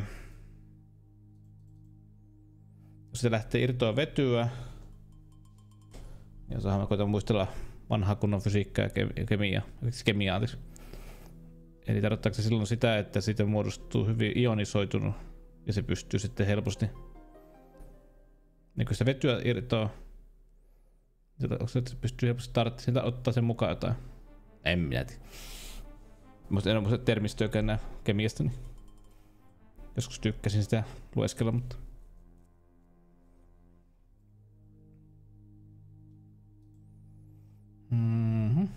jos se lähtee irtoa vetyä, Ja saadaan mä koitan muistella vanhaa kunnon fysiikkaa ja kemiaa. kemiaa Eli tarkoittaako se silloin sitä, että siitä muodostuu hyvin ionisoitunut ja se pystyy sitten helposti, niin kun sitä vetyä irtoaa, onko se, että se pystyy helposti tarttia sieltä ottaa sen mukaan jotain? En minä tiedä. Musta en ole muista termistöäkään nää kemiasta, niin joskus tykkäsin sitä lueskella, mutta mm-hmm.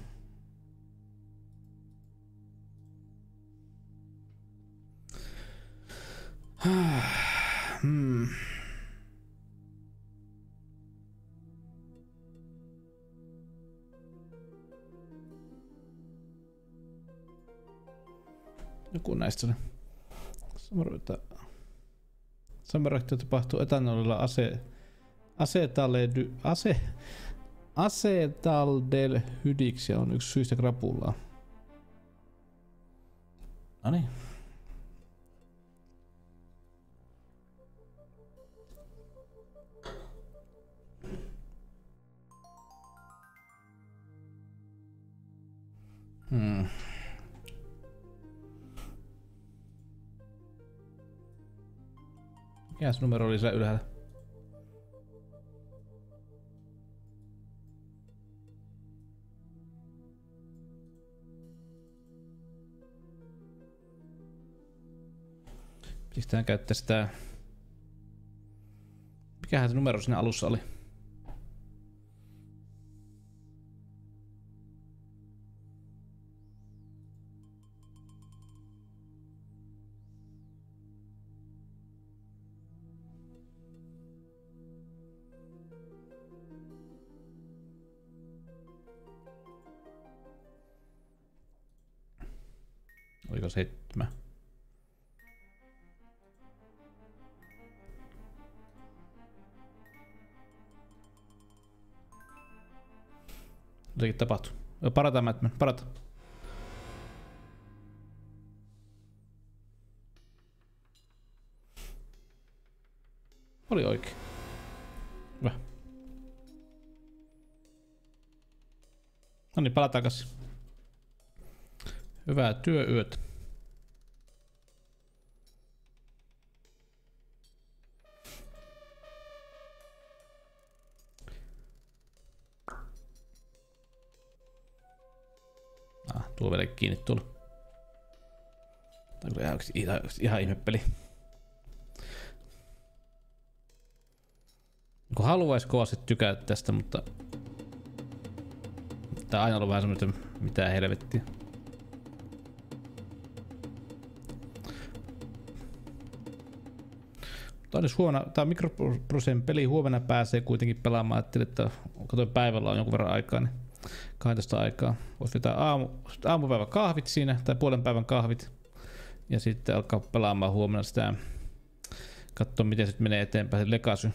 hmm. Joku näistä on. Samoin tapahtuu etanolilla ase, asetaledy, ase, asetaldehydiksi on yksi syistä krapullaa. No niin. Hmm. Mikäs numero oli siellä ylhäällä? Pitäisiköhän käyttää sitä... Mikähän se numero siinä alussa oli? Oliko seitsemän? Jotenkin tapahtui. Parata Madman, parata. Oli oikein. Hyvä. No niin, pala takaisin. Hyvää työyötä. Ah, tuo vielä kiinni tuolla. Tää on ihan, ihan, ihan ihmepeli. Kun haluais kovasti tykätä tästä, mutta tää on aina ollut vähän semmoinen, mitä helvettiä. Tää on huomenna, tää on Microprocen peli, huomenna pääsee kuitenkin pelaamaan. Ajattelin, että katsoin päivällä on jonkun verran aikaa, niin kaksitoista aikaa. Voisi vetää aamu, aamupäivän kahvit siinä, tai puolen päivän kahvit. Ja sitten alkaa pelaamaan huomenna sitä, katsoa miten se menee eteenpäin, se Legacy.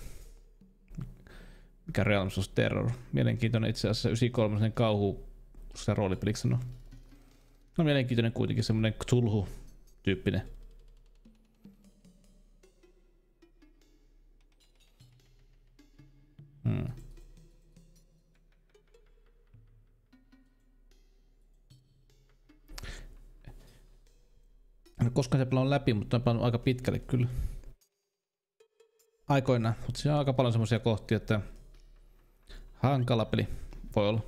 Mikä Realms of Terror. Mielenkiintoinen itse asiassa yhdeksänkymmentäkolme kauhu, sitä roolipeliksi sanoo. No mielenkiintoinen kuitenkin, semmonen Cthulhu-tyyppinen. Hmm. En koskaan se pelannut läpi, mutta on pelannut aika pitkälle kyllä. Aikoinaan, mutta siinä on aika paljon semmoisia kohtia, että hankala peli voi olla.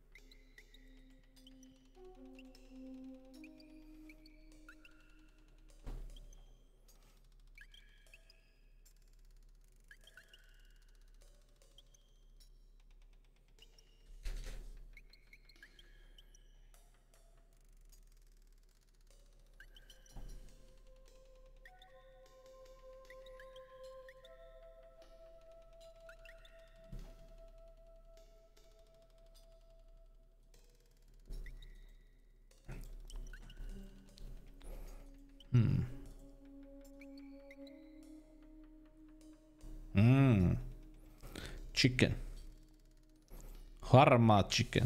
Hmm. Mm. Chicken. Harmaa chicken.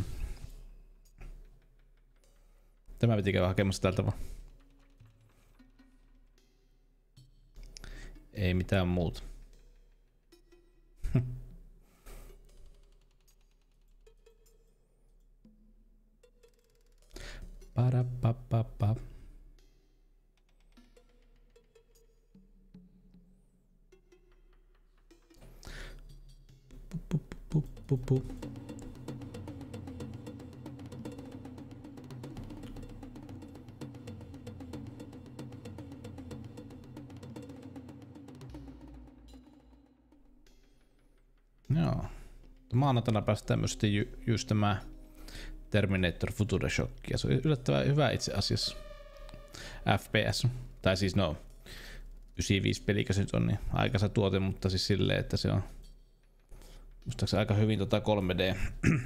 Tämä piti käydä hakemassa täältä vaan. Ei mitään muuta. Parapapapa. Pu, pu, pu, pu. Joo. Maanantaina päästään tämmöisesti ju- just tämä Terminator Future Shock, ja se on yllättävän hyvä itse asiassa F P S. Tai siis no, yhdeksänkymmentäviisi pelikä se nyt on, niin aikansa tuote, mutta siis silleen, että se on muistaakseni aika hyvin tota kolme D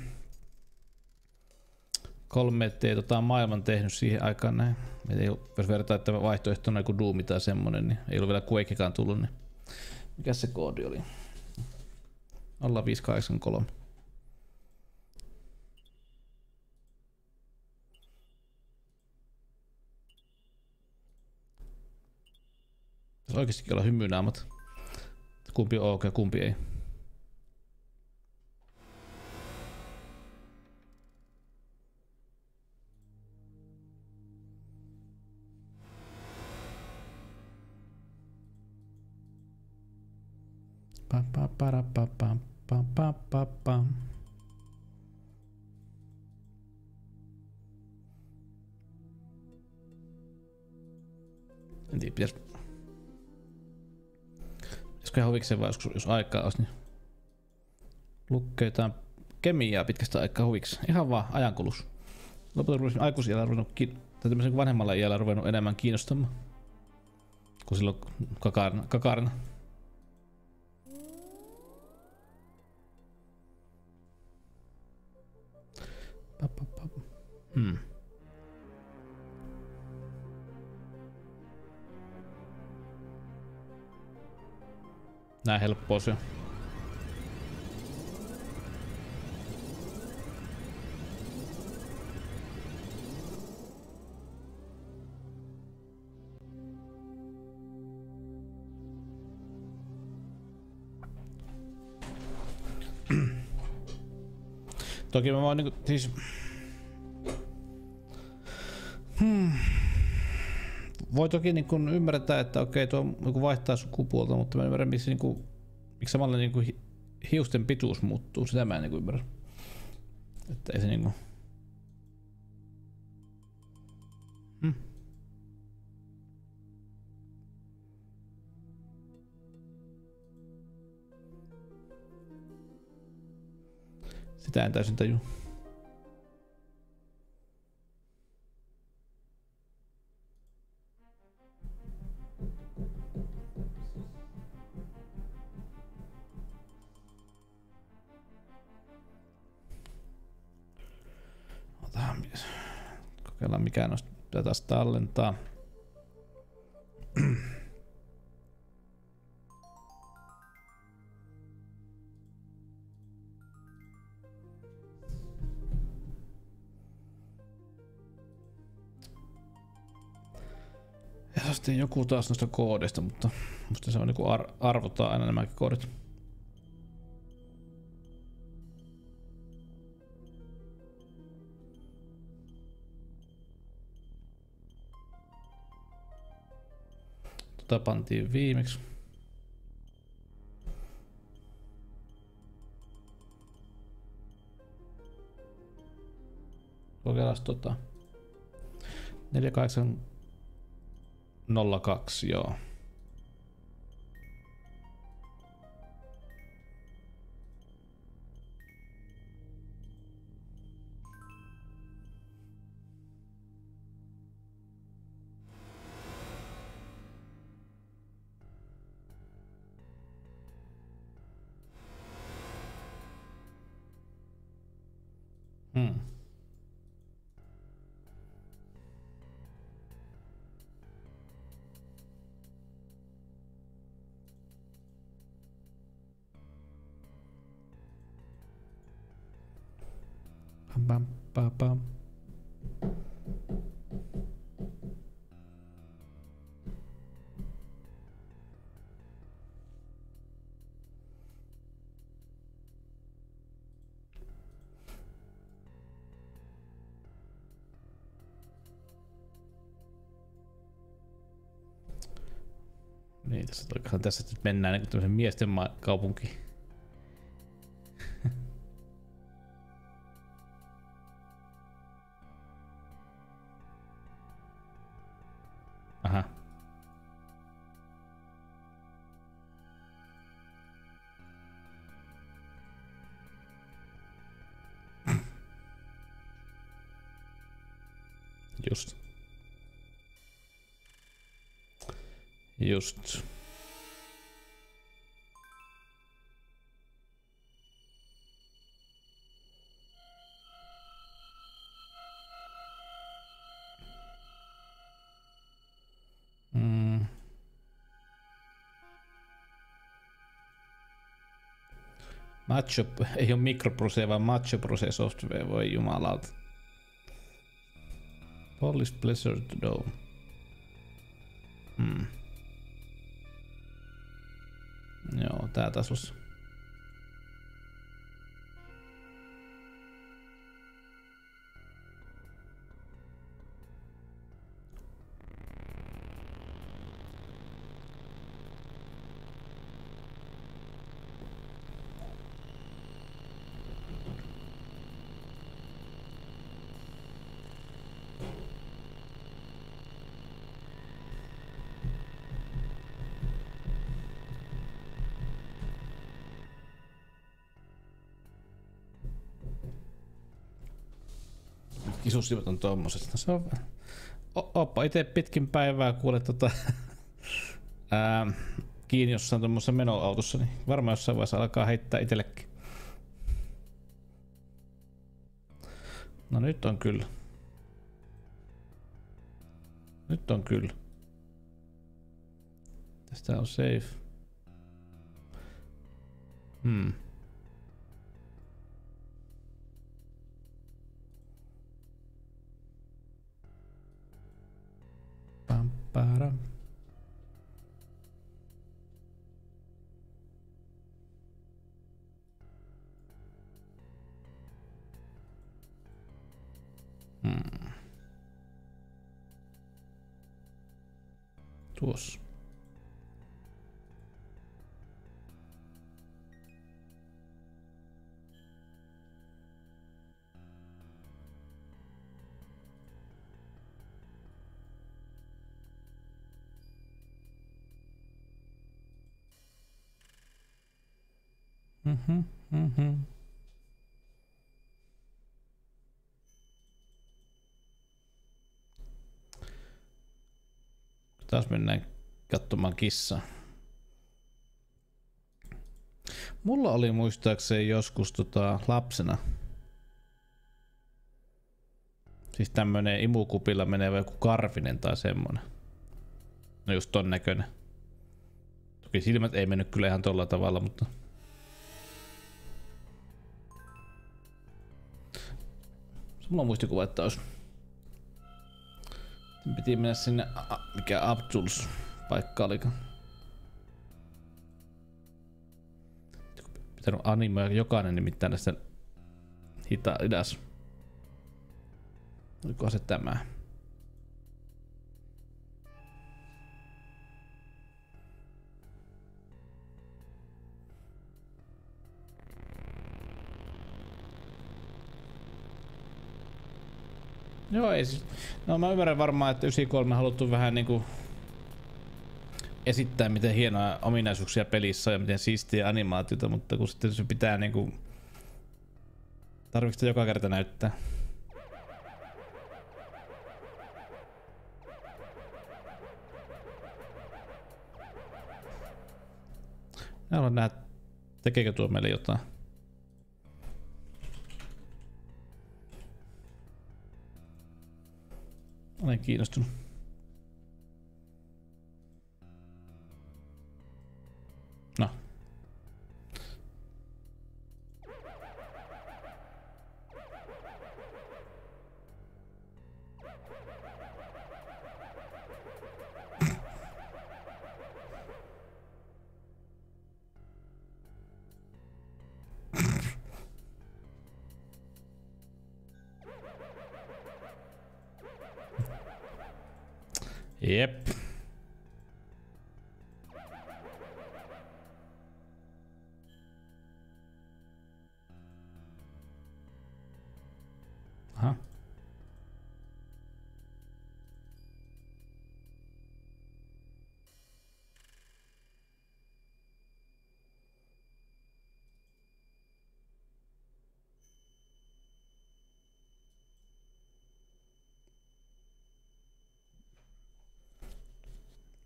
kolme D tota maailman tehnyt siihen aikaan näin. Ei, jos vertaa, että vaihtoehtona joku Doom tai semmonen, niin ei ollut vielä Quakekaan tullut, niin mikä se koodi oli? nolla viisi kahdeksan kolme. Tässä oikeastikin olla hymynaamat. Kumpi on ok ja kumpi ei. Pa pa para pa pa pa pa pa pa. En tiedä, pitäis... Pitäisikö huvikseen vai joskus, jos aikaa olisi, niin lukee jotain kemiaa pitkästä aikaa huviksi. Ihan vaan ajankulus. Lopulta olisin aikuisiällä ruvennut, ki- tai tämmöisen vanhemmalla iällä ruvennut enemmän kiinnostamaan. Kun silloin kakarina. kakarina. Hmm. Näin helppoa se. Toki mä vaan niinku siis hmm. Voi toki niin kuin ymmärtää, että okei, tuo niin vaihtaa sukupuolta, mutta mä ymmärrän, miksi, niin kuin, miksi samalla niin kuin hiusten pituus muuttuu. Sitä mä en niin kuin ymmärrä. Että ei se niin kuin... Hmm. Sitä en täysin tajua. Kokeillaan mikä noista pitää taas tallentaa. Ja sitten joku taas noista koodeista, mutta musta se on niinku ar- arvotaan aina nämäkin koodit. Tota pantiin viimeksi. Kokeillaan tota. neljä kahdeksan nolla kaksi, joo. Hmm. Pam pam pam pam. Niin, tässä, tässä nyt mennään niin tämmöisen miesten kaupunkiin. Aha. Just. Just. Mm. Macho, ei ole Microprose, vaan Macho Prose Software, voi jumalauta. Polish Pleasure to do. Hmm. Joo, tää taas. Kisustimet on tommoset. No se on... Oppa ite pitkin päivää kuule tota... ää, kiinni jossain tommosessa menoautossa, niin varmaan jossain vaiheessa alkaa heittää itellekin. No nyt on kyllä. Nyt on kyllä. Tästä on safe. Hmm. Pam, param. Hmm. Tuossa. Mhm, mhm. Taas mennään katsomaan kissaa. Mulla oli muistaakseni joskus tota, lapsena siis tämmönen imukupilla menevä joku karvinen tai semmonen. No just ton näköinen. Toki silmät ei mennyt kyllä ihan tolla tavalla, mutta mulla on muistikuva, että olisi. Piti mennä sinne, mikä Abduls paikka olikaan. Pitänyt animoida jokainen nimittäin tästä hita idäs. Oliko se tämä? Joo, ei siis. No mä ymmärrän varmaan, että yhdeksänkymmentäkolme haluttu vähän niinku esittää miten hienoja ominaisuuksia pelissä ja miten siistiä animaatiota, mutta kun sitten se pitää niinku... Tarviiko sitä joka kerta näyttää? Mä haluan nähdä, tekeekö tuo meille jotain. Olen kiinnostunut. No. Jep.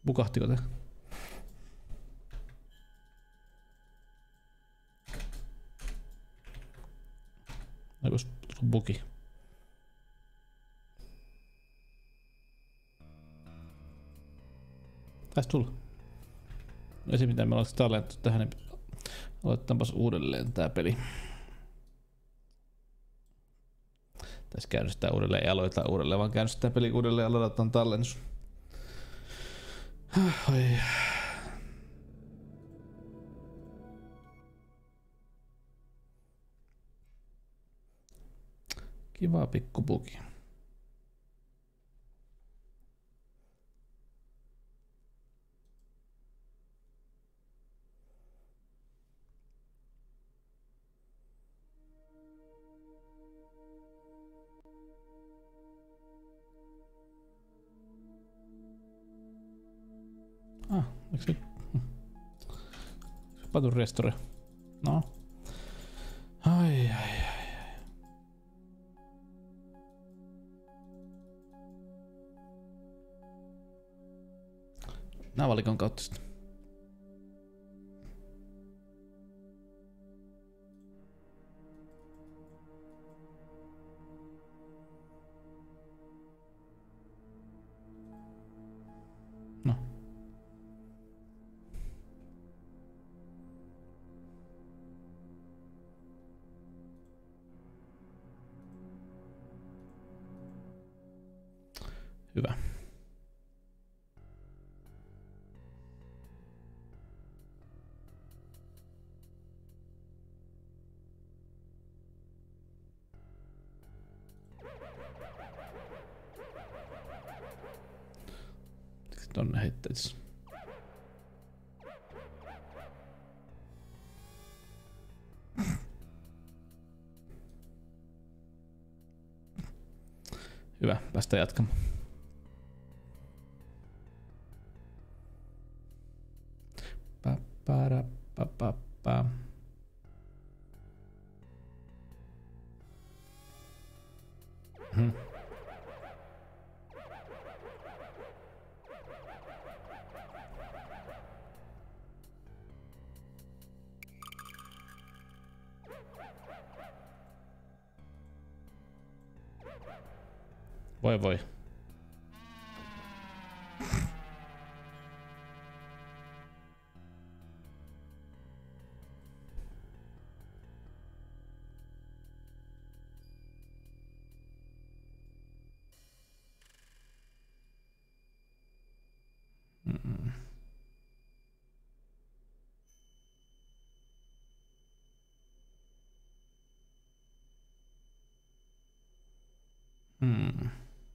Bukahtiko te? Oikos tullut bugi? Taisi tulla. Esim. Mitä me ollaan tallentu tähän, niin aloitetaanpas uudelleen tää peli. Taisi käynnistää uudelleen, ei aloita uudelleen, vaan käynnistää peli uudelleen ja aloitetaan tallennus. Oi. Kiva pikku bugi. Ah, eikö se... Patun restore. No. Ai ai ai ai. Navalikon kautta sitten. No. Hyvä. Tonne heittäis. Hyvä, päästään jatkamaan. Pa, para, pa, pa, pa. Hmm. Voi voi. Mm-mm. Hmm.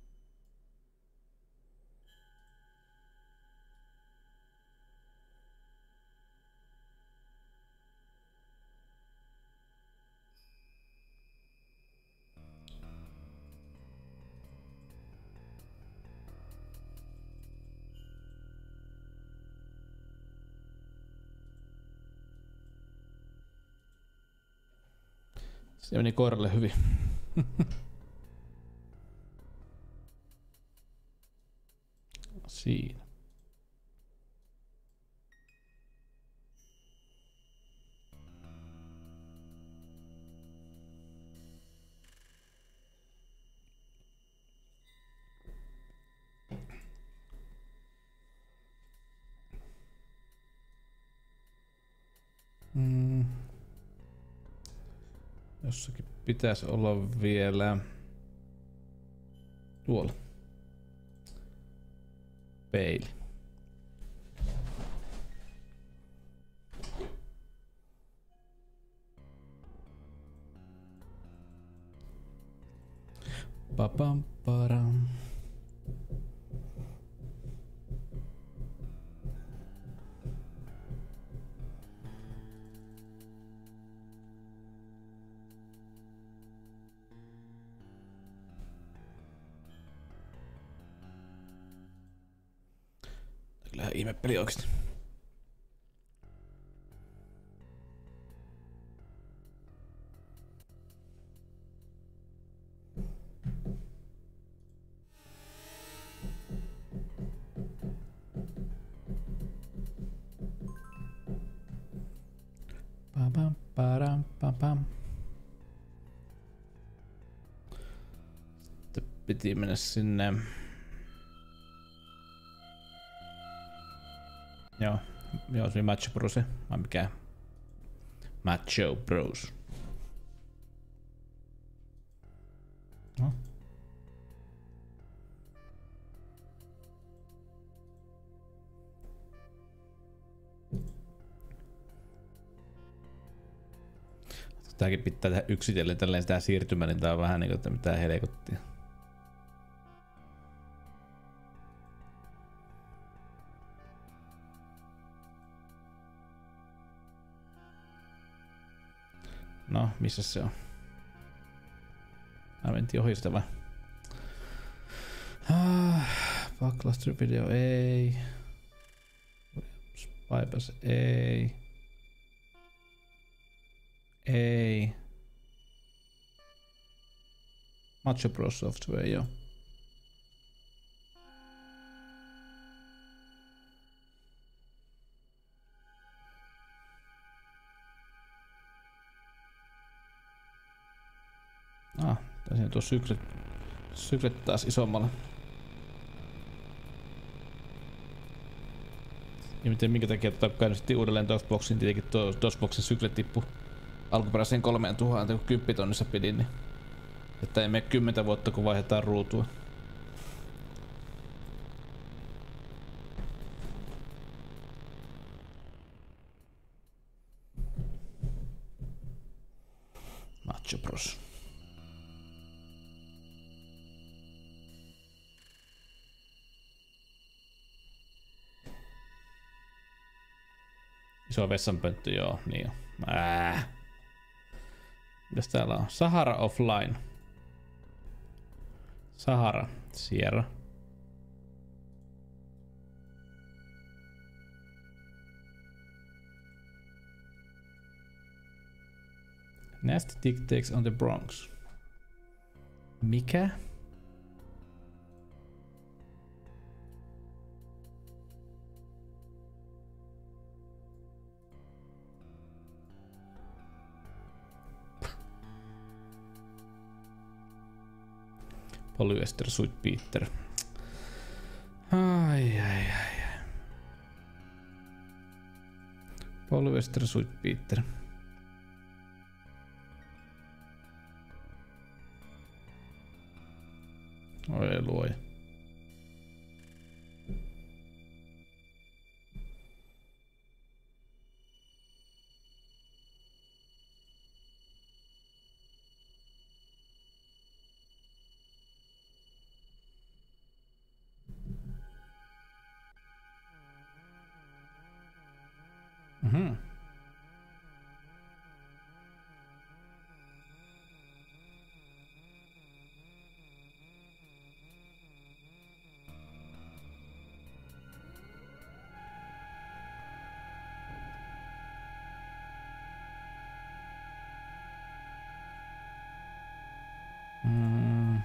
Se meni koiralle hyvin. Siinä. Mm. Jossakin pitäisi olla vielä tuolla peili. Papam param. Kyllähän ihme peli oikeesti. Param, pam, pam. Sitten piti mennä sinne. Joo, joo se oli Macho Bros. Vai mikä? Macho Bros. No. Tääkin pitää tehdä yksitellen tälleen sitä siirtymää, niin tää on vähän niinku, että mitään helkuttia. No, missä se on? Mä mentiin ohi sitä vai? Ah, Buckluster video ei. Bypass ei. Ei. Macho Bros Software, joo. Ah, tässä on tuo syklet, syklet taas isommalla. Ja miten minkä takia tota käynnistettiin uudelleen DOSBoxin, tietenkin tuo DOSBoxin syklet tippui alkuperäiseen kolmeen tuhanteen, kun kymppitonnissa pidin, niin että ei mene kymmentä vuotta kun vaihdetaan ruutua. Macho Bros. Iso vessanpönttö, joo, niin on. Ää. Mitäs täällä on? Sahara Offline. Sahara, Sierra. Nasty Dick Takes on the Bronx. Mikä? Polyester Sweet Peter. Ai ai ai. Polyester Sweet Peter. Oi luoja. Mhm. Mm.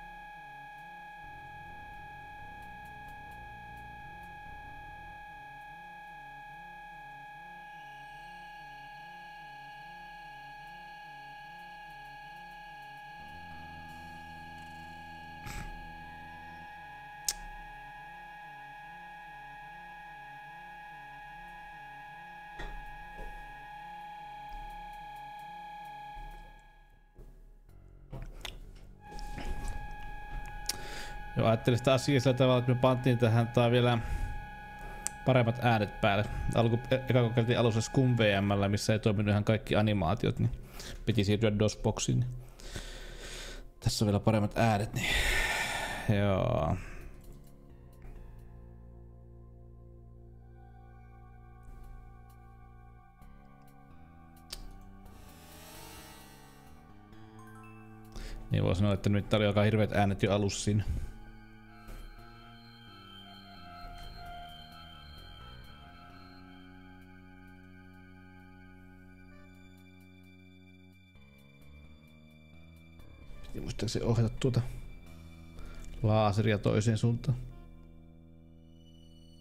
Joo, ajattelin sitä asiaa sillä tavalla, että me pantiin tähän tai vielä paremmat äänet päälle. Alku, eka kokeiltiin alussa Scum V M:llä, missä ei toiminut ihan kaikki animaatiot, niin piti siirtyä DOSBoxiin. Tässä on vielä paremmat äänet, niin joo. Niin voi sanoa, että nyt oli aika hirveät äänet jo alussa siinä. Piti muistaakseni ohjata tuota laaseria toiseen suuntaan.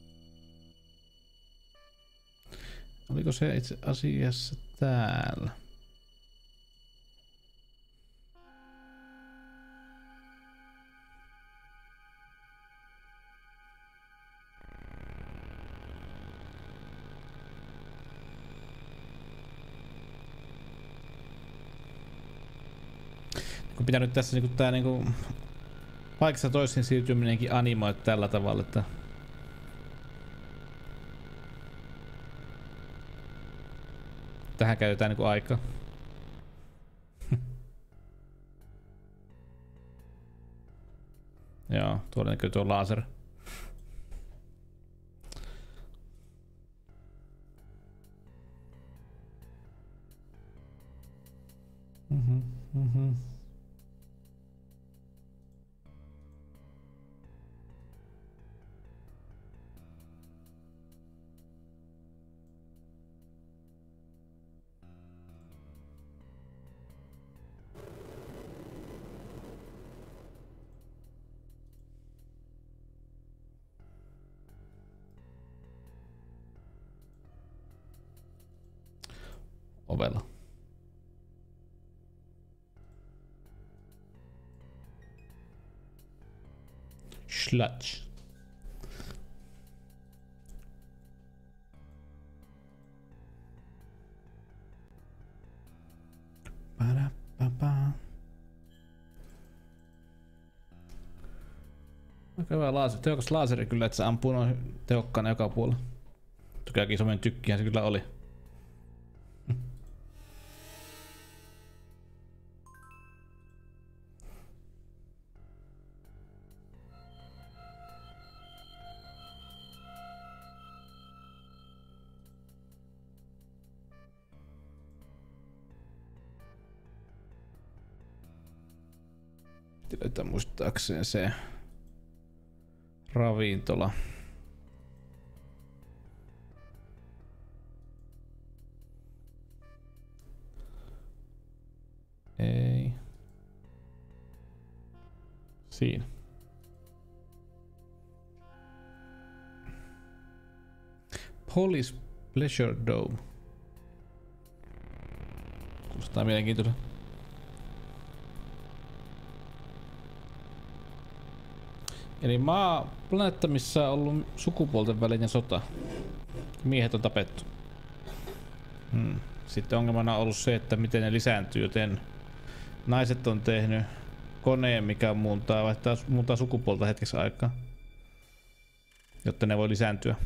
Oliko se itse asiassa täällä? kun pitää nyt tässä niinku tää niinku paikasta toisin siirtyminenkin animoida tällä tavalla, että tähän käytetään niinku aikaa. Joo, tuolla näkyy tuo laser. Mhm, mhm. Ovella. Sludge. Ba-da-ba-ba. Aika hyvä laser. Tehokas laaseri kyllä, että se ampuu noin tehokkaana joka puolella. Tukeakin somen tykkihän se kyllä oli. Löytää muistaakseen se ravintola. Ei. Siinä. Police Pleasure Dome. Kuulostaa mielenkiintoinen. Eli maa planeetta, missä on ollut sukupuolten välinen sota. Miehet on tapettu. Hmm. Sitten ongelmana on ollut se, että miten ne lisääntyy, joten naiset on tehnyt koneen, mikä muuntaa, vaihtaa, muuntaa sukupuolta hetkessä aikaa, jotta ne voi lisääntyä.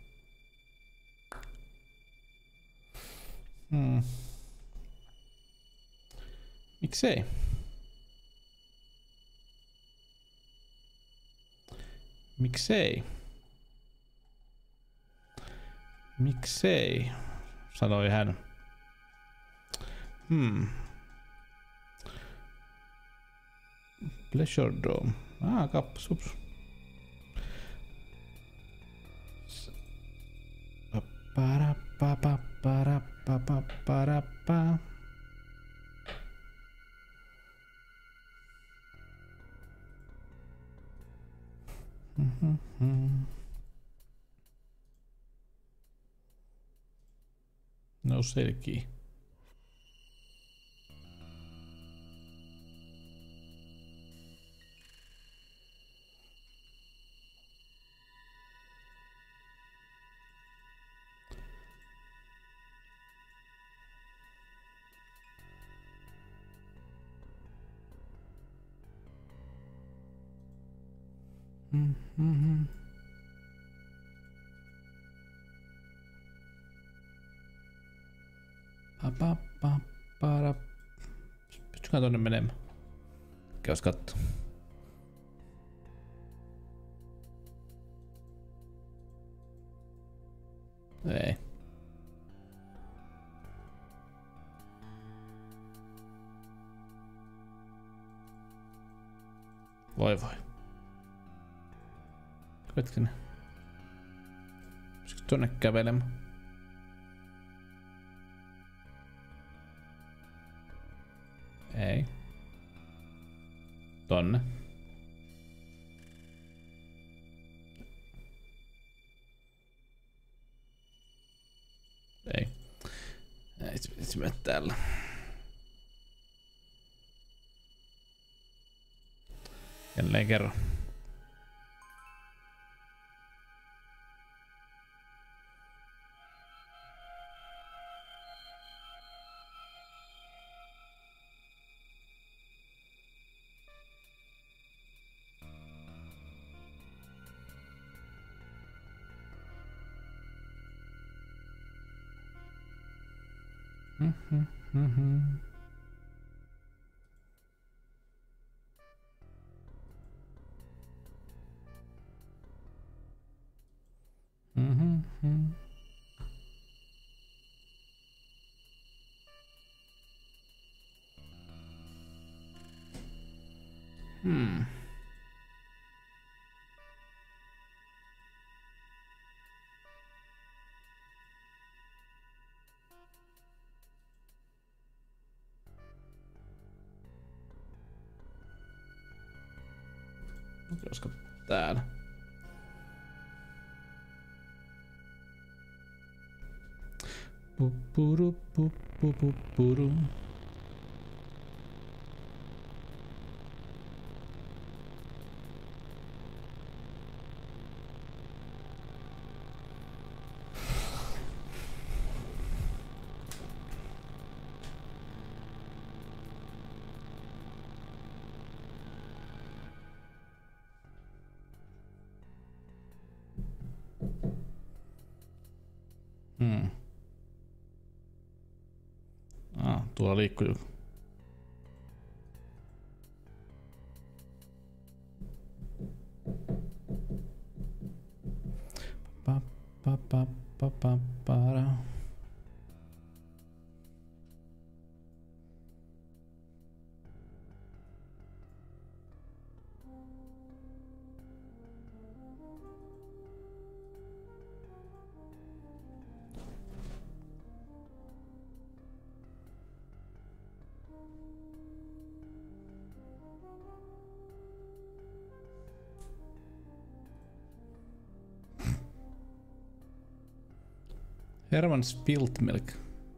Hmm. Miksei? Miksei? Miksei? Sanoi hän. Hmm. Pleasure Dome. Ah, kappas, ups. Para pa pa para pa pa para pa. Mm-hmm. No selkiä. Mm-hmm. Pa, pa, para. Pystykää tonne menemään? Käys kattoo. Ei. Voi voi. Hetkinen. Pitäisikö tonne kävelemään? Ei. Tonne. Ei. Ei se pitäisi mennä täällä. Jälleen kerran. Mhm, mhm. Mhm, mhm. Hmm. Olisiko täällä? Puppuru, puppu, puppuru. Hmm. Ah, tuolla liikkuu joku. Pa, pa, pa, pa, pa, para. Herman Spilt Milk.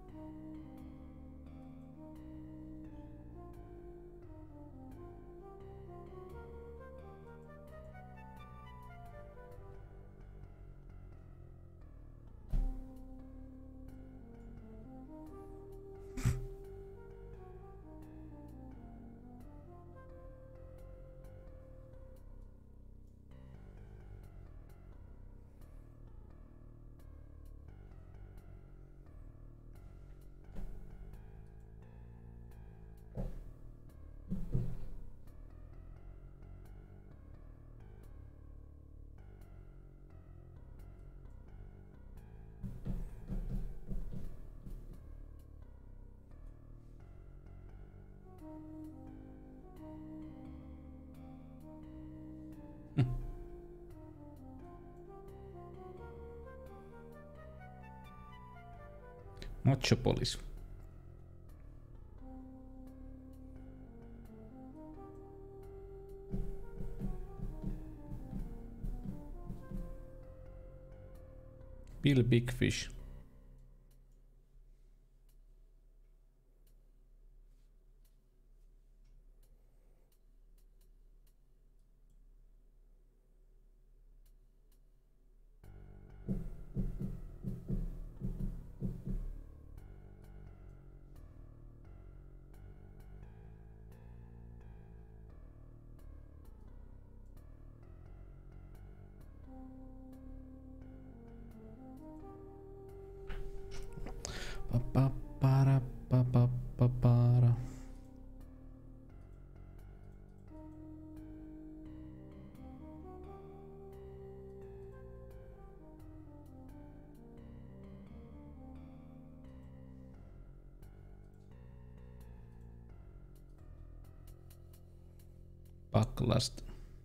Machopolis. Bill Big Fish. Pa, para, pa, pa, pa, para. Backlast.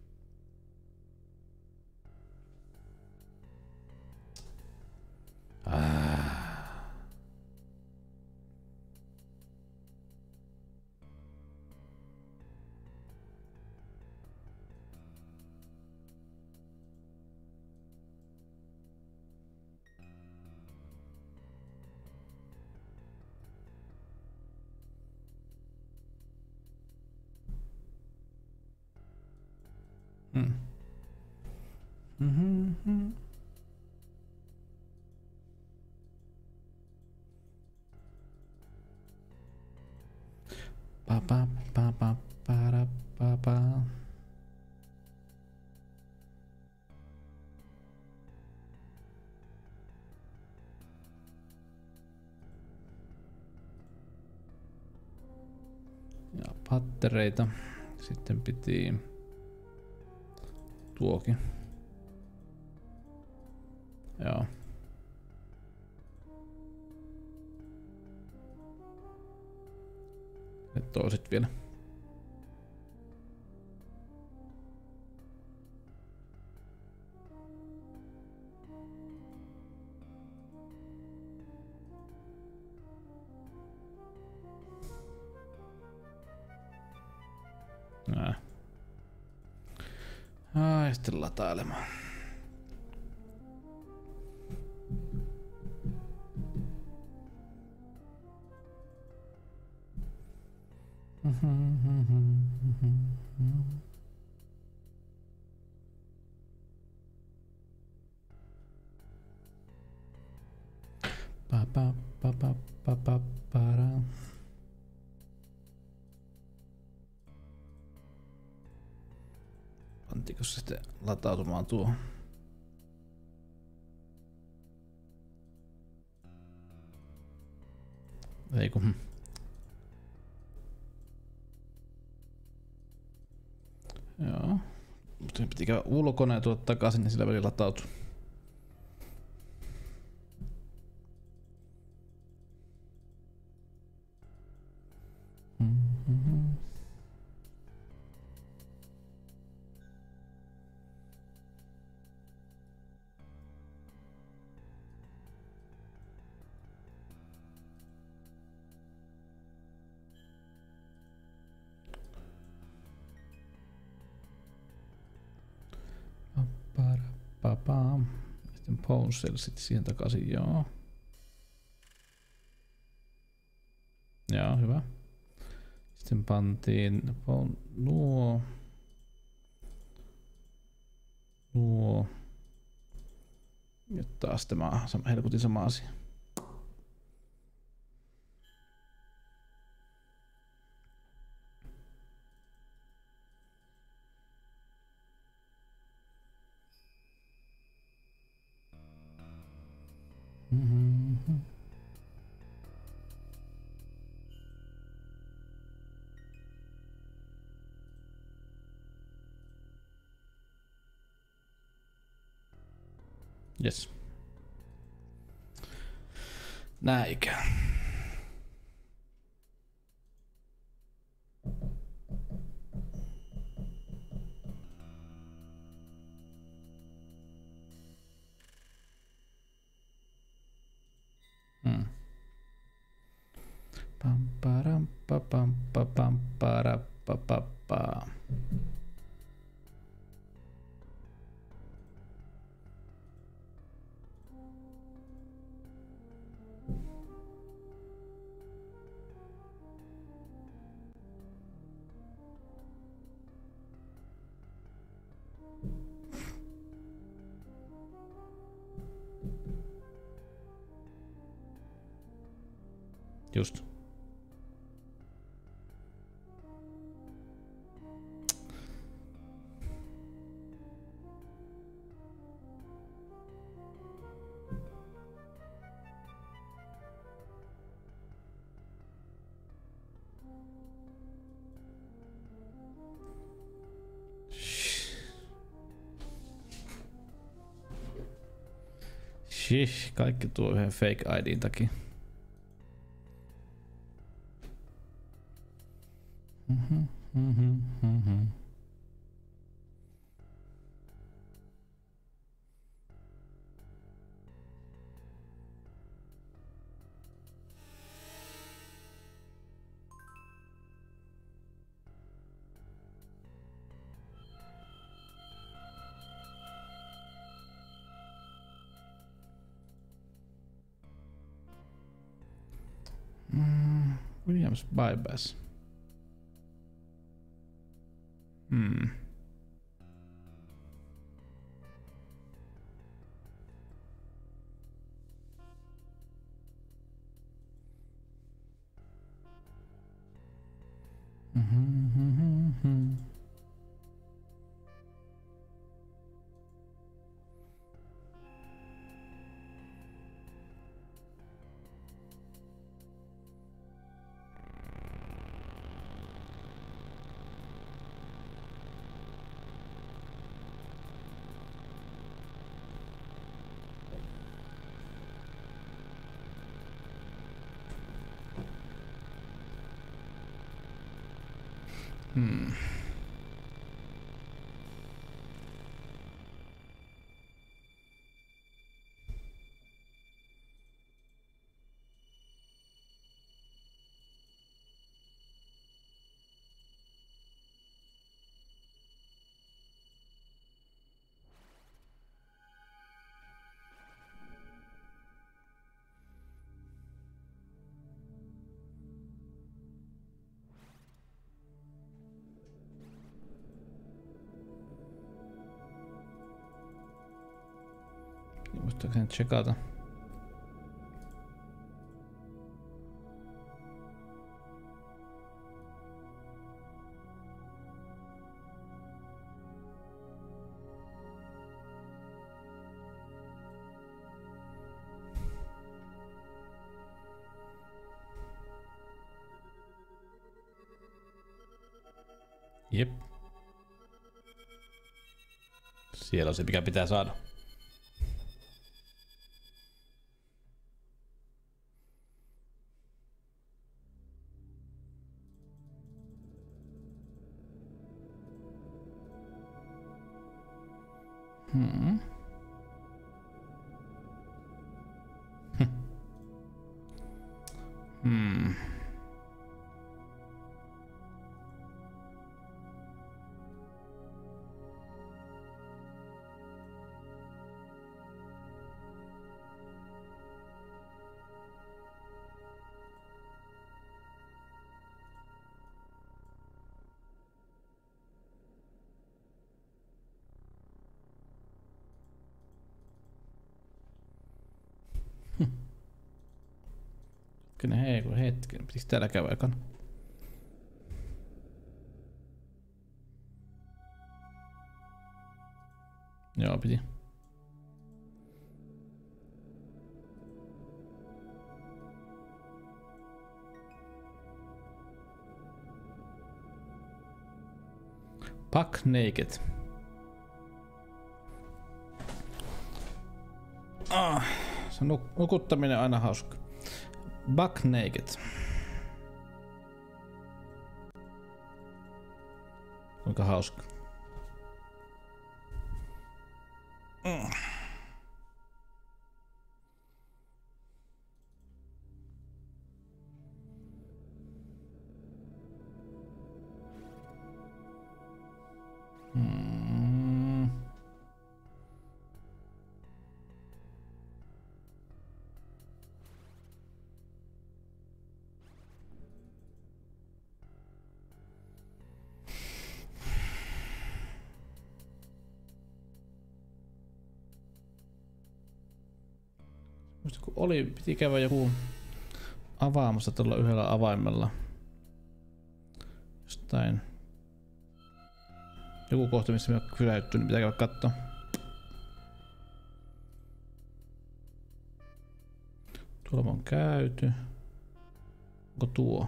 Ah. Hmm. Mm-hmm. Pa, pa, pa, pa, para, pa, pa. pattereita. Sitten piti tuokin. Joo. Ne toiset vielä. Nää. Ai, sitten latailemaan. Pa pa pa pa pa pa para. Pantiko se sitten latautumaan tuohon? Ei kun. Joo. Mutta se piti käydä ulkona ja tuoda takaisin, niin sillä välillä latautuu. Mm-hmm. Papa. Sitten Pouncel sitten siihen takaisin, joo. Joo, hyvä. Sitten pantiin nuo. Nuo. Ja taas tämä helkutin sama asia. Mm-hmm. Yes. Näinkö? Hmm. Pam param pa pam pa pam para pa pa pa. Just. Shih, kaikki tuo yhden fake I D:n takia. Mhm, mhm, mhm. Mm, Williams Bypass. Hmm. Mm-hmm. Hmm. Muistaako sen tsekata? Jep. Siellä on se, mikä pitää saada. Hmm. Hmm. Hetkinen, hei kun hetken. Pitikö täällä käydä ekana? Joo, piti. Buck naked. Ah, se nuk- nukuttaminen on aina hauska. Buck naked. Kuinka hauska. Mm. Mm. Musta kun oli, piti käydä joku avaamassa tuolla yhdellä avaimella. Jostain. Joku kohta, missä me on kyläytty, niin pitää käydä kattoo. Tuolla on käyty. Onko tuo?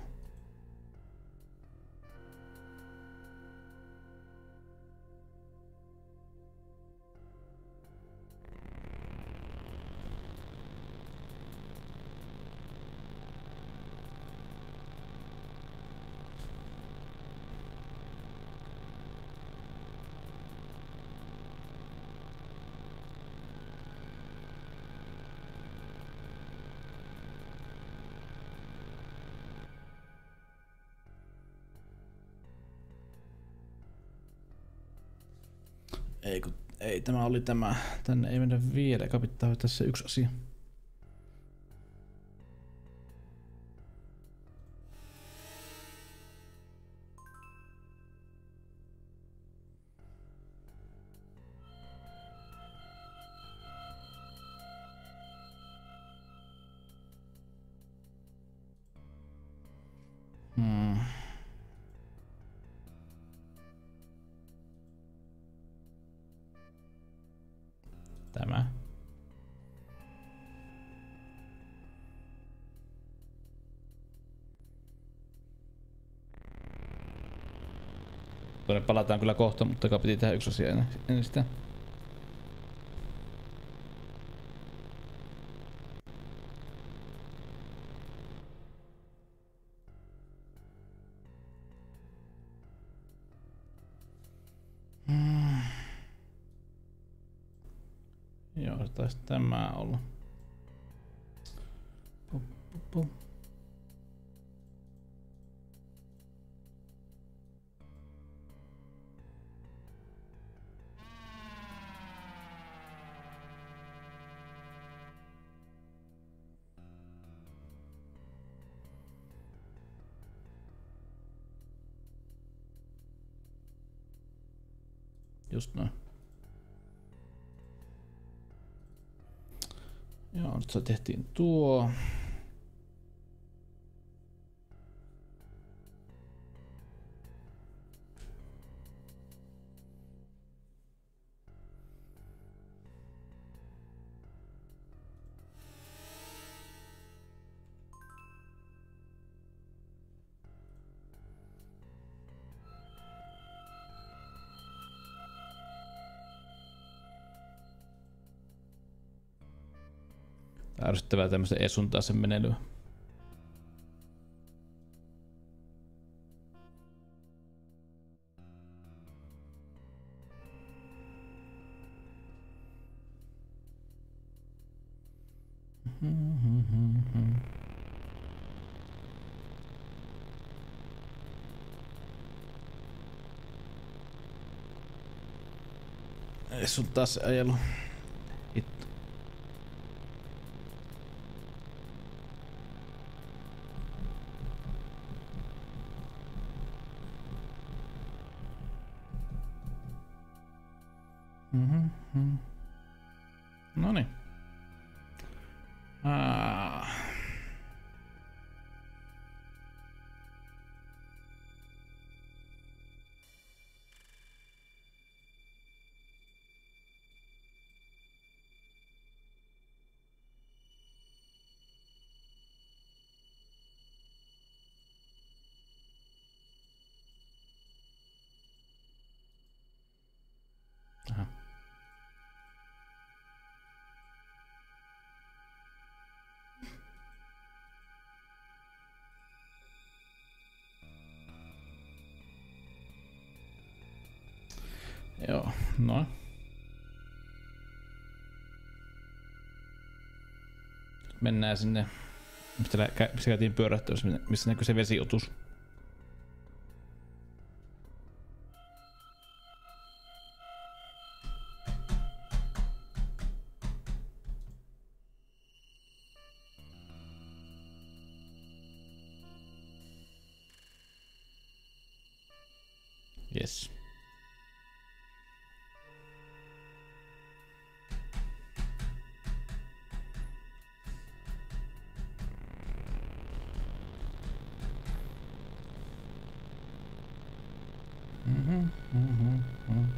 Ei kun, ei tämä oli tämä. Tänne ei mennä vielä, eikä pitää hoitaa se yksi asia. Hmm. Tämä. Tuonne palataan kyllä kohta, mutta piti tehdä yksi asia ennen, ennen sitä. Joo, se taisi tämä olla. Puh, puh, puh. Just noin. Joo, nyt se tehtiin tuo. Ärsyttävää tämmöisen esuntaa sen menelyä. Esun taas ajelu. Hitto. Mm-hmm. Noniin. Ah. Aha. Joo, no. Mennään sinne, mistä, mistä käytiin pyörähtämässä, missä näkyy se vesiotus. Yes. Mm-hmm, mm-hmm, mm.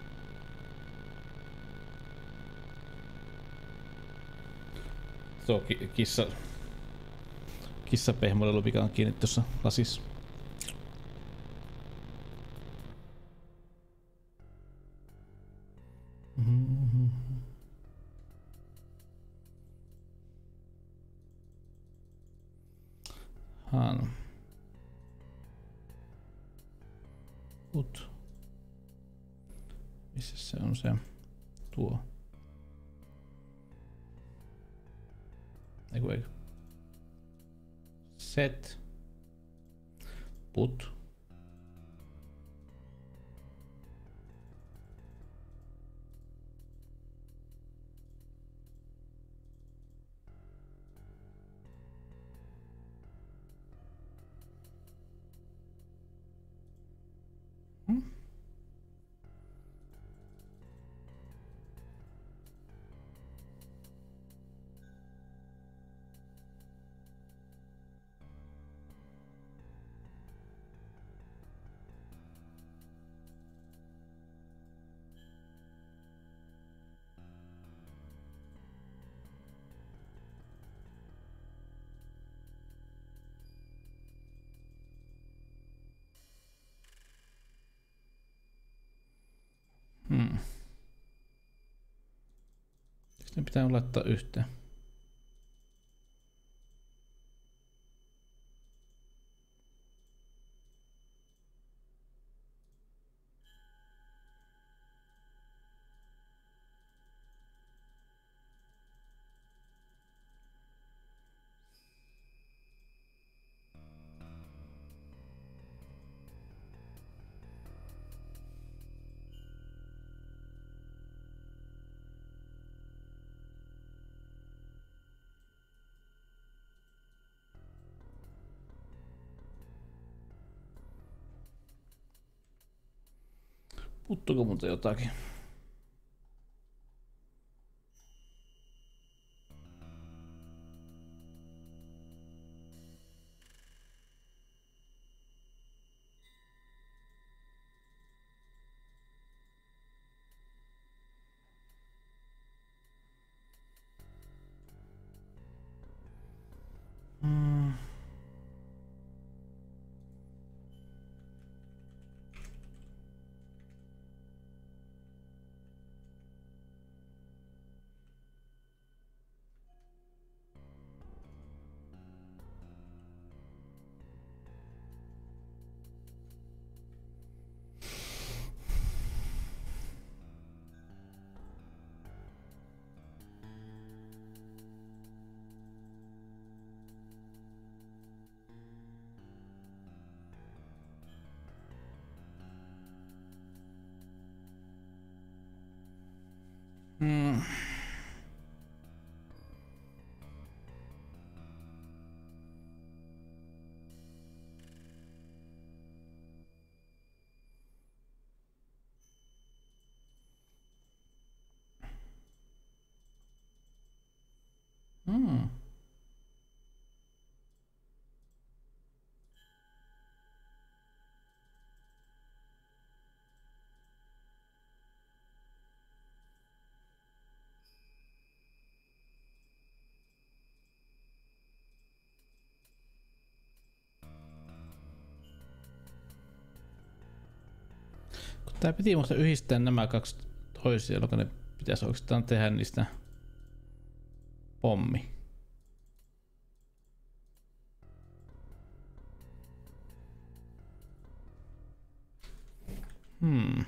Tuo ki- kissa kissapehmoilu, mikä on kiinni tuossa lasissa. Mm-hmm. Han. Ut. Missä se on se tuo? Eiku eiku. Set. Put. Hmm? Hmm. Sitten pitää laittaa yhteen. Puuttuuko muuta jotakin? Mm. Mm. Mm. Tää piti muista yhdistää nämä kaksi toisiaan, jolloin ne pitäisi oikeastaan tehdä niistä pommi. Hmm.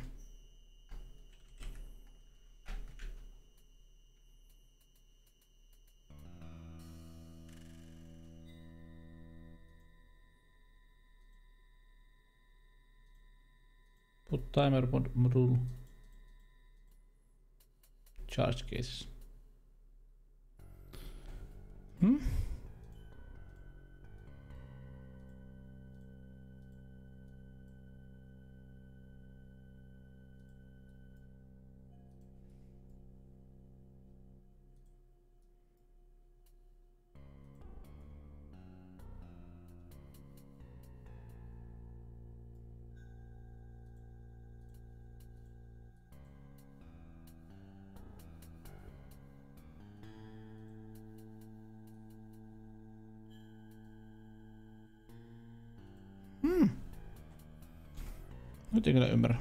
Put timer mod module. Charge cases. Hmm? Hmm. Nyt en kyllä ymmärrä.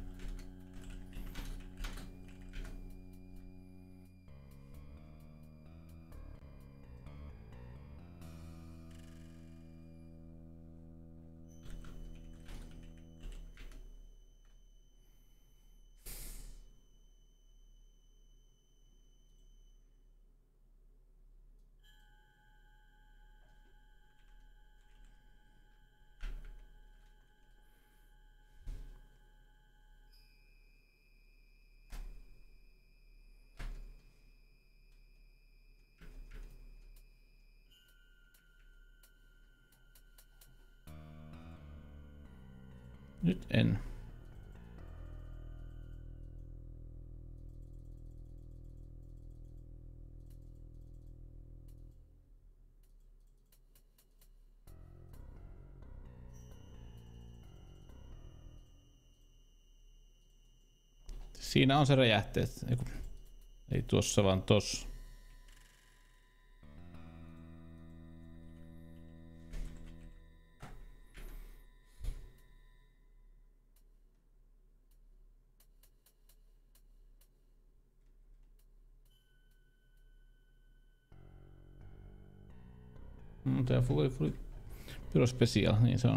Nyt en. Siinä on se räjähteet. Ei tuossa vaan tossa. Tää fully, fully Pyro Special, niin se on.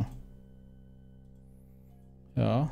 Joo.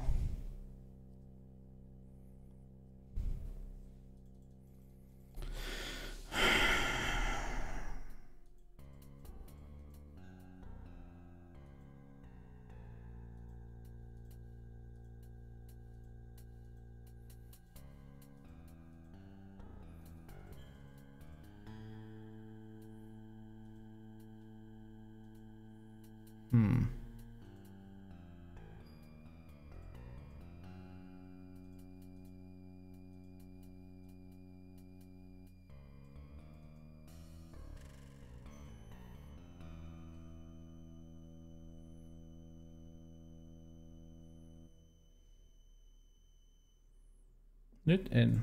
Hmm. Nyt en.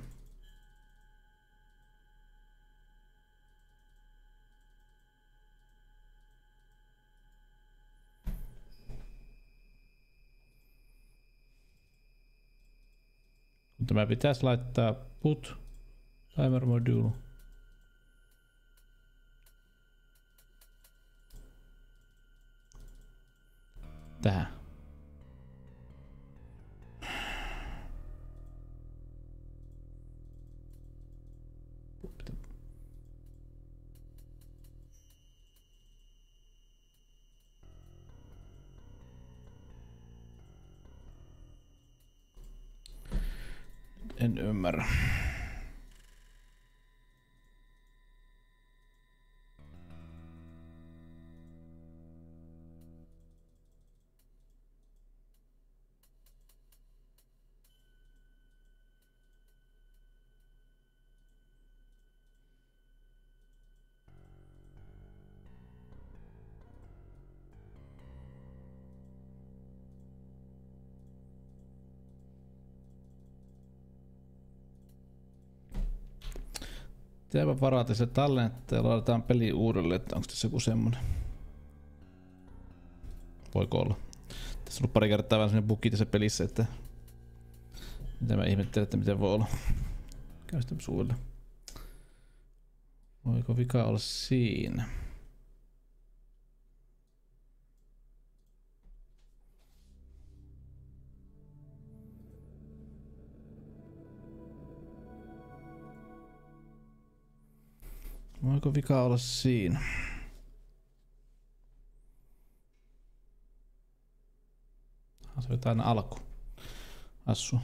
Tämä pitäisi laittaa put timer module. Tähän. En ymmärrä. Pitääpä varata se tallennetta ja laitetaan peli uudelleen, että onko tässä joku semmonen. Voiko olla? Tässä on ollut pari kertaa vähän semmonen bugi tässä pelissä, että mitä mä ihmettelen, että miten voi olla. Käy sitten uudelleen. Voiko vika olla siinä? Voiko vika olla siinä? Se on aina alku. Assu.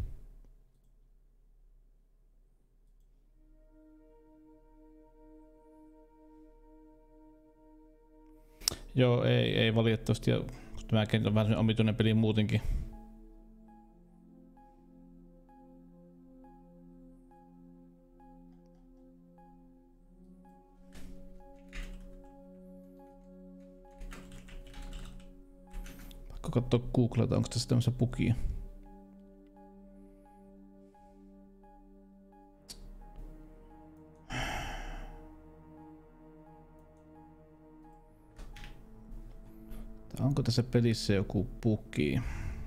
Joo, ei, ei valitettavasti. Ja tämä kenttä on vähän omituinen peli muutenkin. Katsoa Googleta, onko tässä tämmössä bugia. Onko tässä pelissä joku bugi?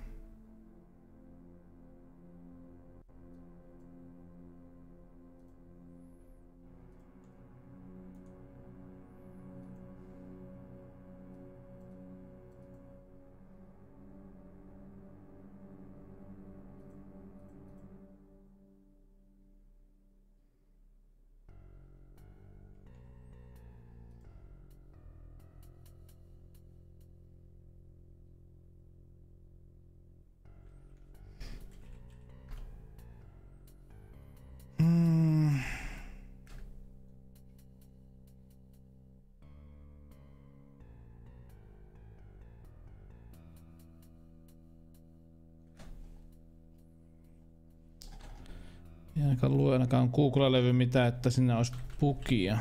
Ei ainakaan lue ainakaan Google-levy mitään, että sinne olisi bugia.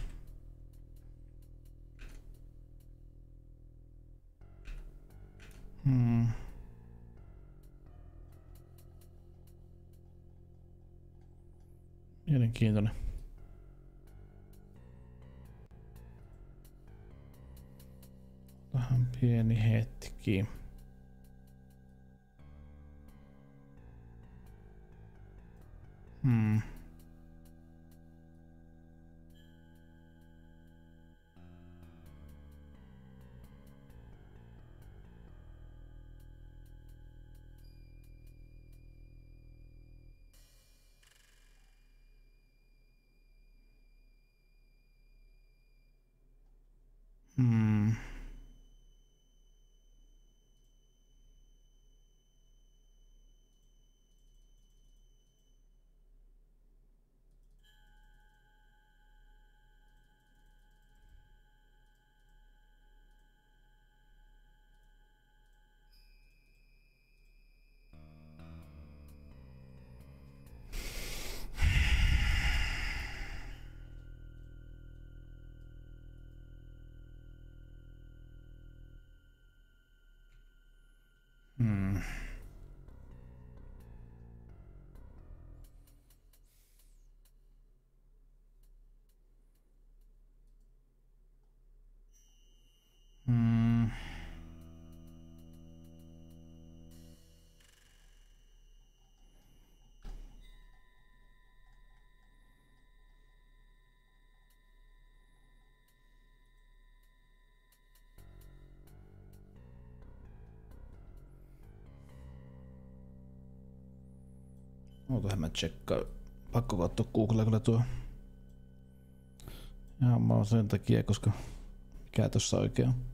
Hmm. Mielenkiintoinen. Vähän pieni hetki. Hmm. Hmm. Hmm. Ootahan mä tsekkaan. Pakko katsoa Googlella kyllä tuo. Ihan mä oon sen takia, koska mikä tossa oikein on.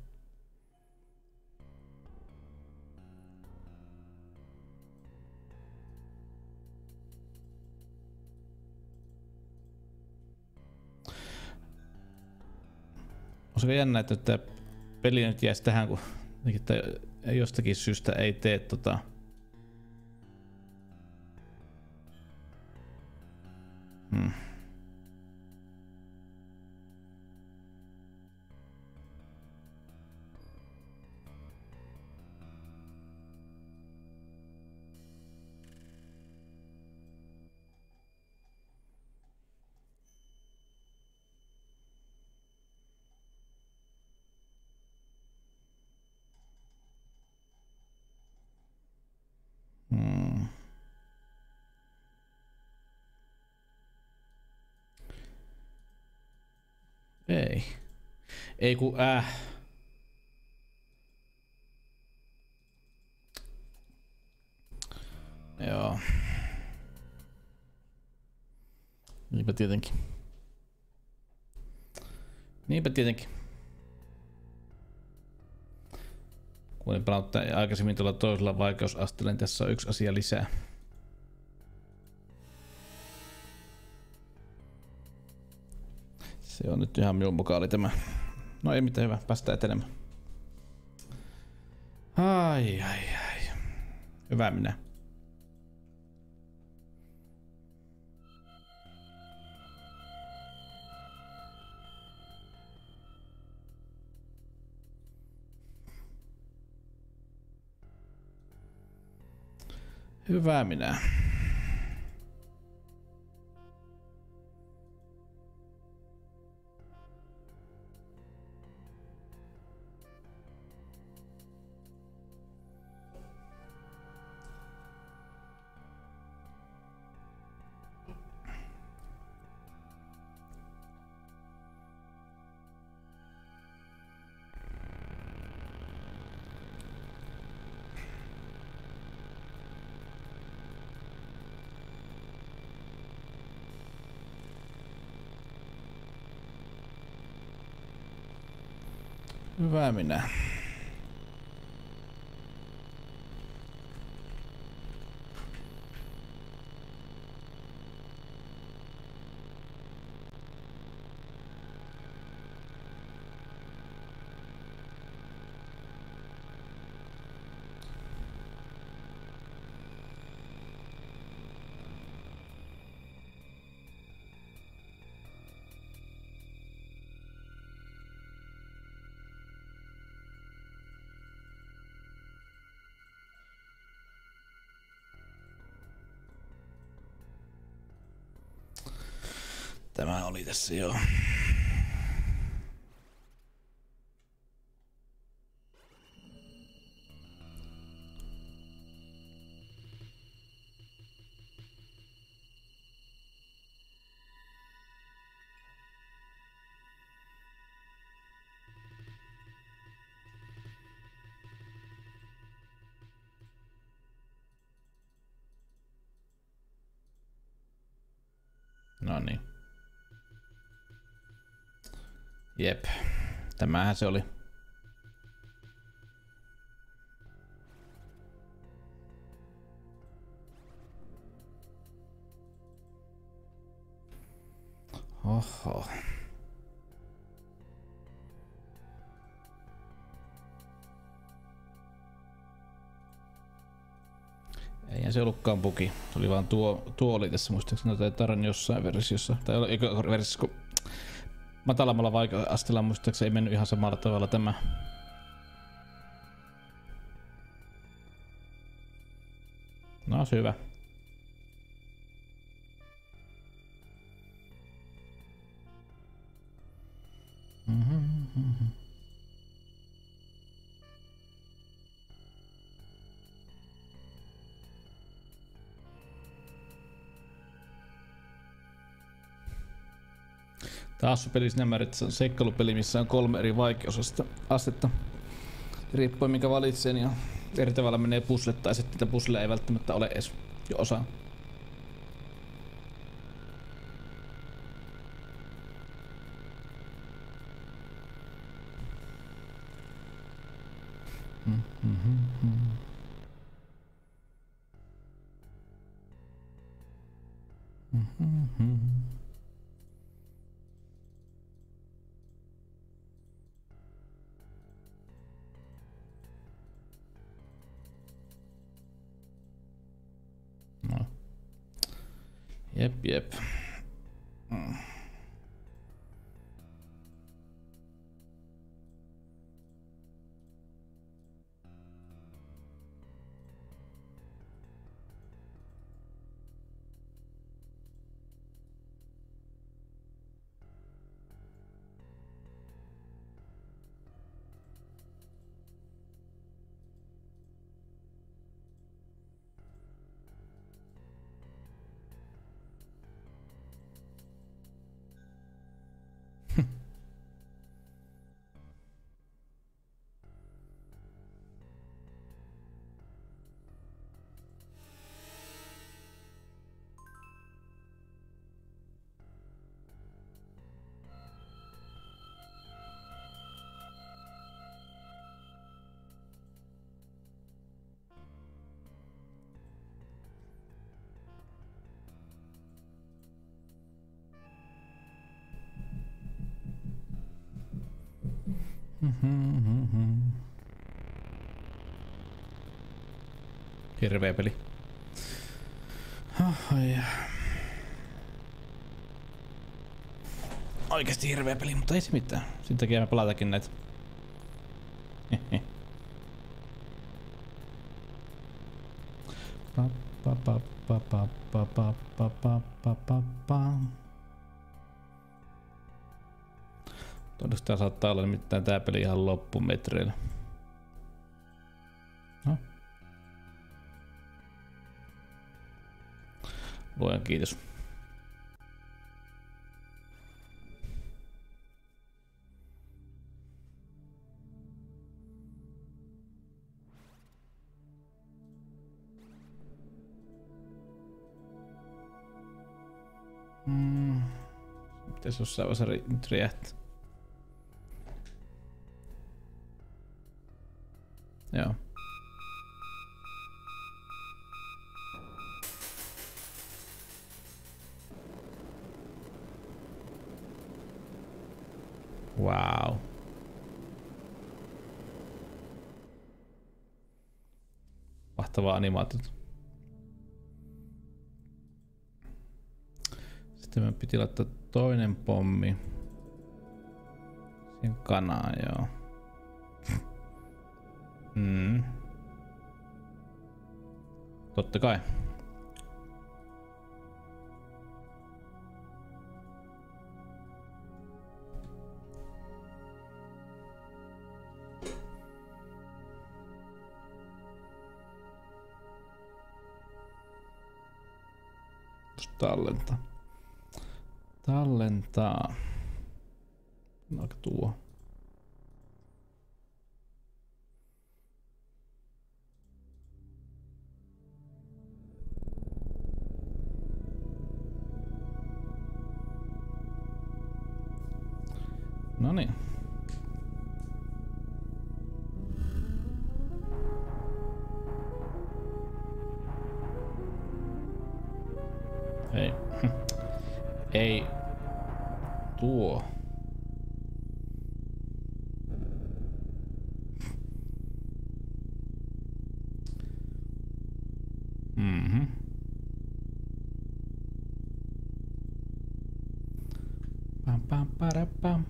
Olisiko jännä, että tää peli nyt jäisi tähän, kun jostakin syystä ei tee tota... Hmm. Hmm. Ei. Ei ku äh. Joo. Niinpä tietenkin. Niinpä tietenkin. Kun olin pelannut aikaisemmin tuolla toisella vaikeusasteella, niin tässä on yksi asia lisää. Se on nyt ihan minun mukaan oli tämä. No ei mitään, hyvä, päästään etenemään. Ai ai ai. Hyvä minä. Hyvä minä. Hyvä minä. Tämä oli tässä jo. No niin. Jep, tämähän se oli. Oho. Eihän se ollutkaan bugi. Se oli vaan tuo, tuo oli tässä muistaakseni tai taran jossain versiossa. Tai eikö versiossa, kun matalammalla vaikeusasteella muistaakseni ei mennyt ihan samalla tavalla tämä. No se hyvä. Mm-hmm. Taas peli sinä määrit, se on seikkailupeli, missä on kolme eri vaikeusastetta. Riippuen minkä valitsee, niin eri tavalla menee puzzlet, tai sitten niitä puzzleja ei välttämättä ole edes jo osa. No. Jep, jep. Mm. Hirveä peli. Oh, yeah. Oikeesti hirveä peli, mutta ei se mitään. Sen takia me pelatakin näitä. Pa pa pa pa pa pa pa pa pa pa pa pa. Todesta saattaa olla nimittäin tää peli ihan loppumetreillä. No. Luojan kiitos. Mm. Mitäs jossain vaiheessa nyt räjähtää? Joo. Wow. Mahtavaa animaatiota. Sitten me piti laittaa toinen pommi siihen kanaan, joo. Mm. Totta kai. Tallentaa. Tallentaa. No, tuo. No niin. Ei. Ei. Tuo. Mhm. Pam pam para pam.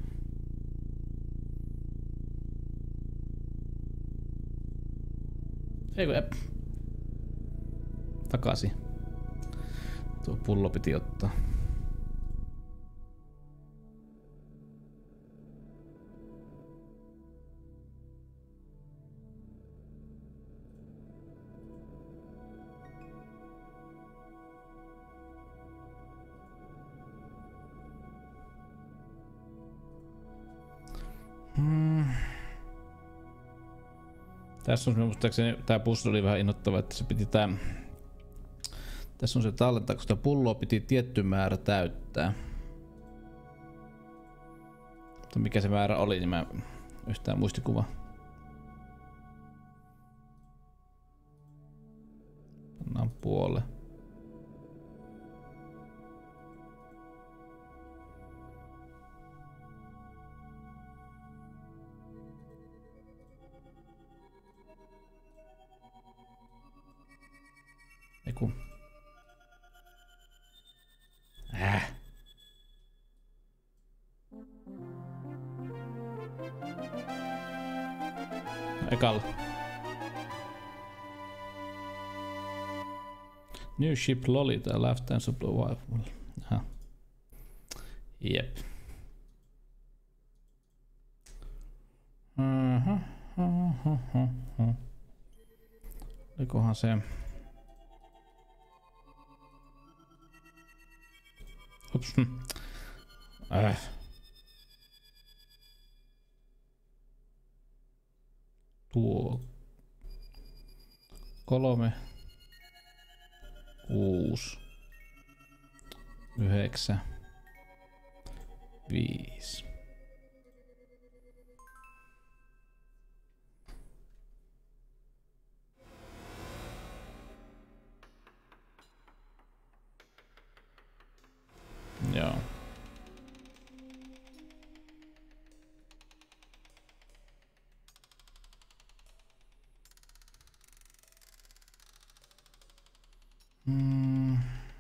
Eikö äp. Takaisin. Tuo pullo piti ottaa. Hmm. Tässä on muistaakseni tää puzzle oli vähän innoittava, että se piti tää. Tässä on se tallentaa, kun sitä pulloa piti tietty määrä täyttää. Mutta mikä se määrä oli, niin mä yhtään muistikuva. Annan puolen. Eiku. Äh. Ekalla. New ship Lolita left and supply. Aha. Jep. Aha, aha, aha. Olikohan se? Ups. Äh. Tuo. Kolme. Kuusi. Yhdeksän. Viisi. Joo. Mm.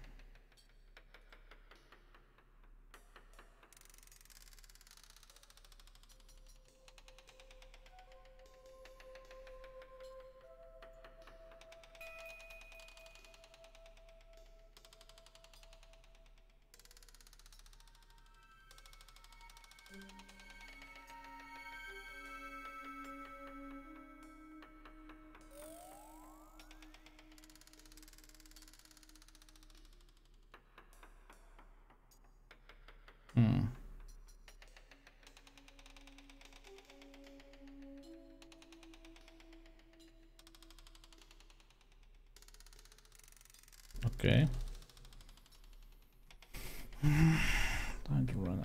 Hmm. Okei. Okay. Time to run.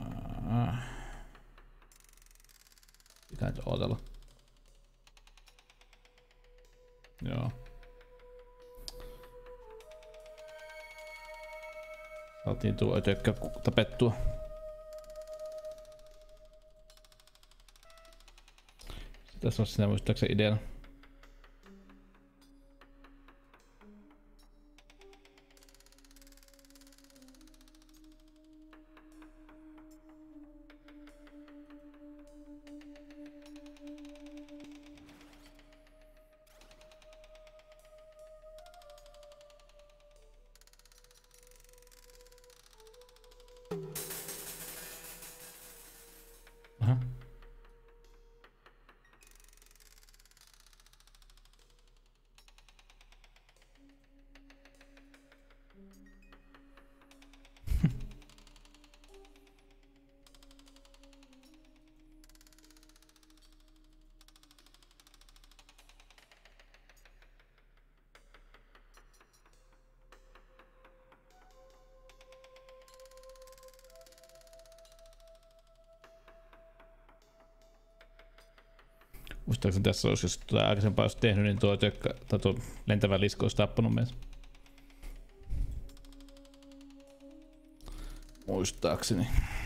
Pitää odotella. Joo. Saatiin tuo ötökkä tapettua. Tässä on sinä muistaakseni ideana. Aha. Muistaakseni tässä olisi, jos tuota aikaisempaa olisi tehnyt, niin tuo, tökkä, tuo lentävä lisko olisi tappanut mies. Muistaakseni.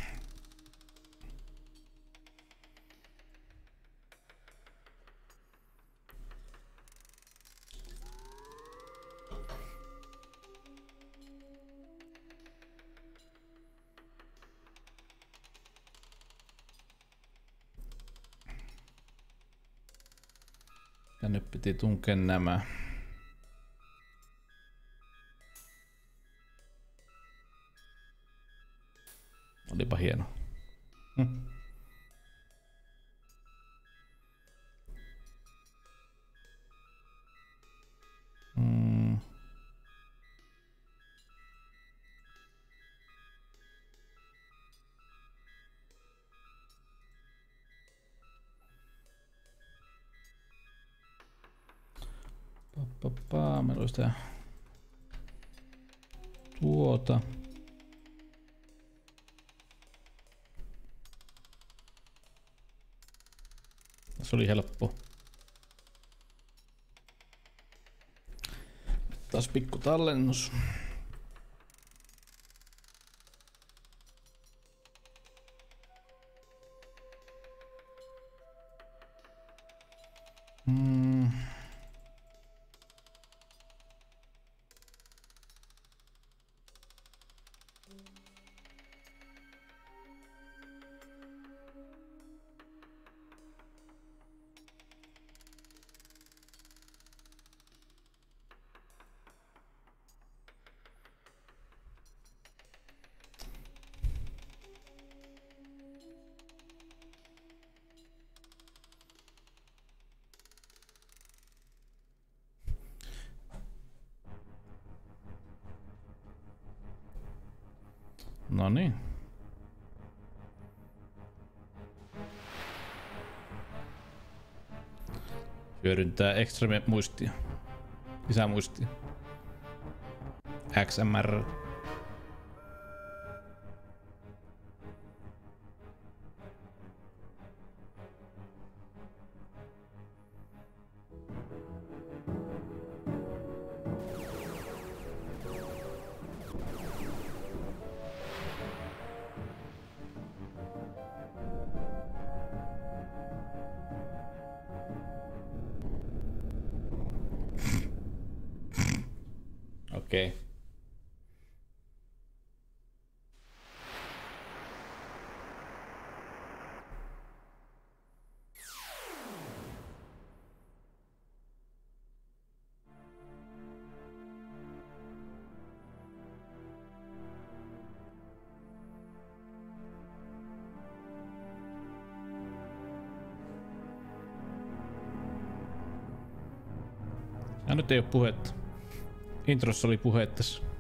Ja nyt piti tunkea nämä. Olipa hieno. Hm. Mm. Pappa, meillä olisi tää tuota. Se oli helppo. Taas pikku tallennus. Mm. No niin. Hyödyntää extreme muistia. Lisämuistia. X M R. Okei. Okay. Ja nyt ei oo puhetta. Introssa oli puhe tässä.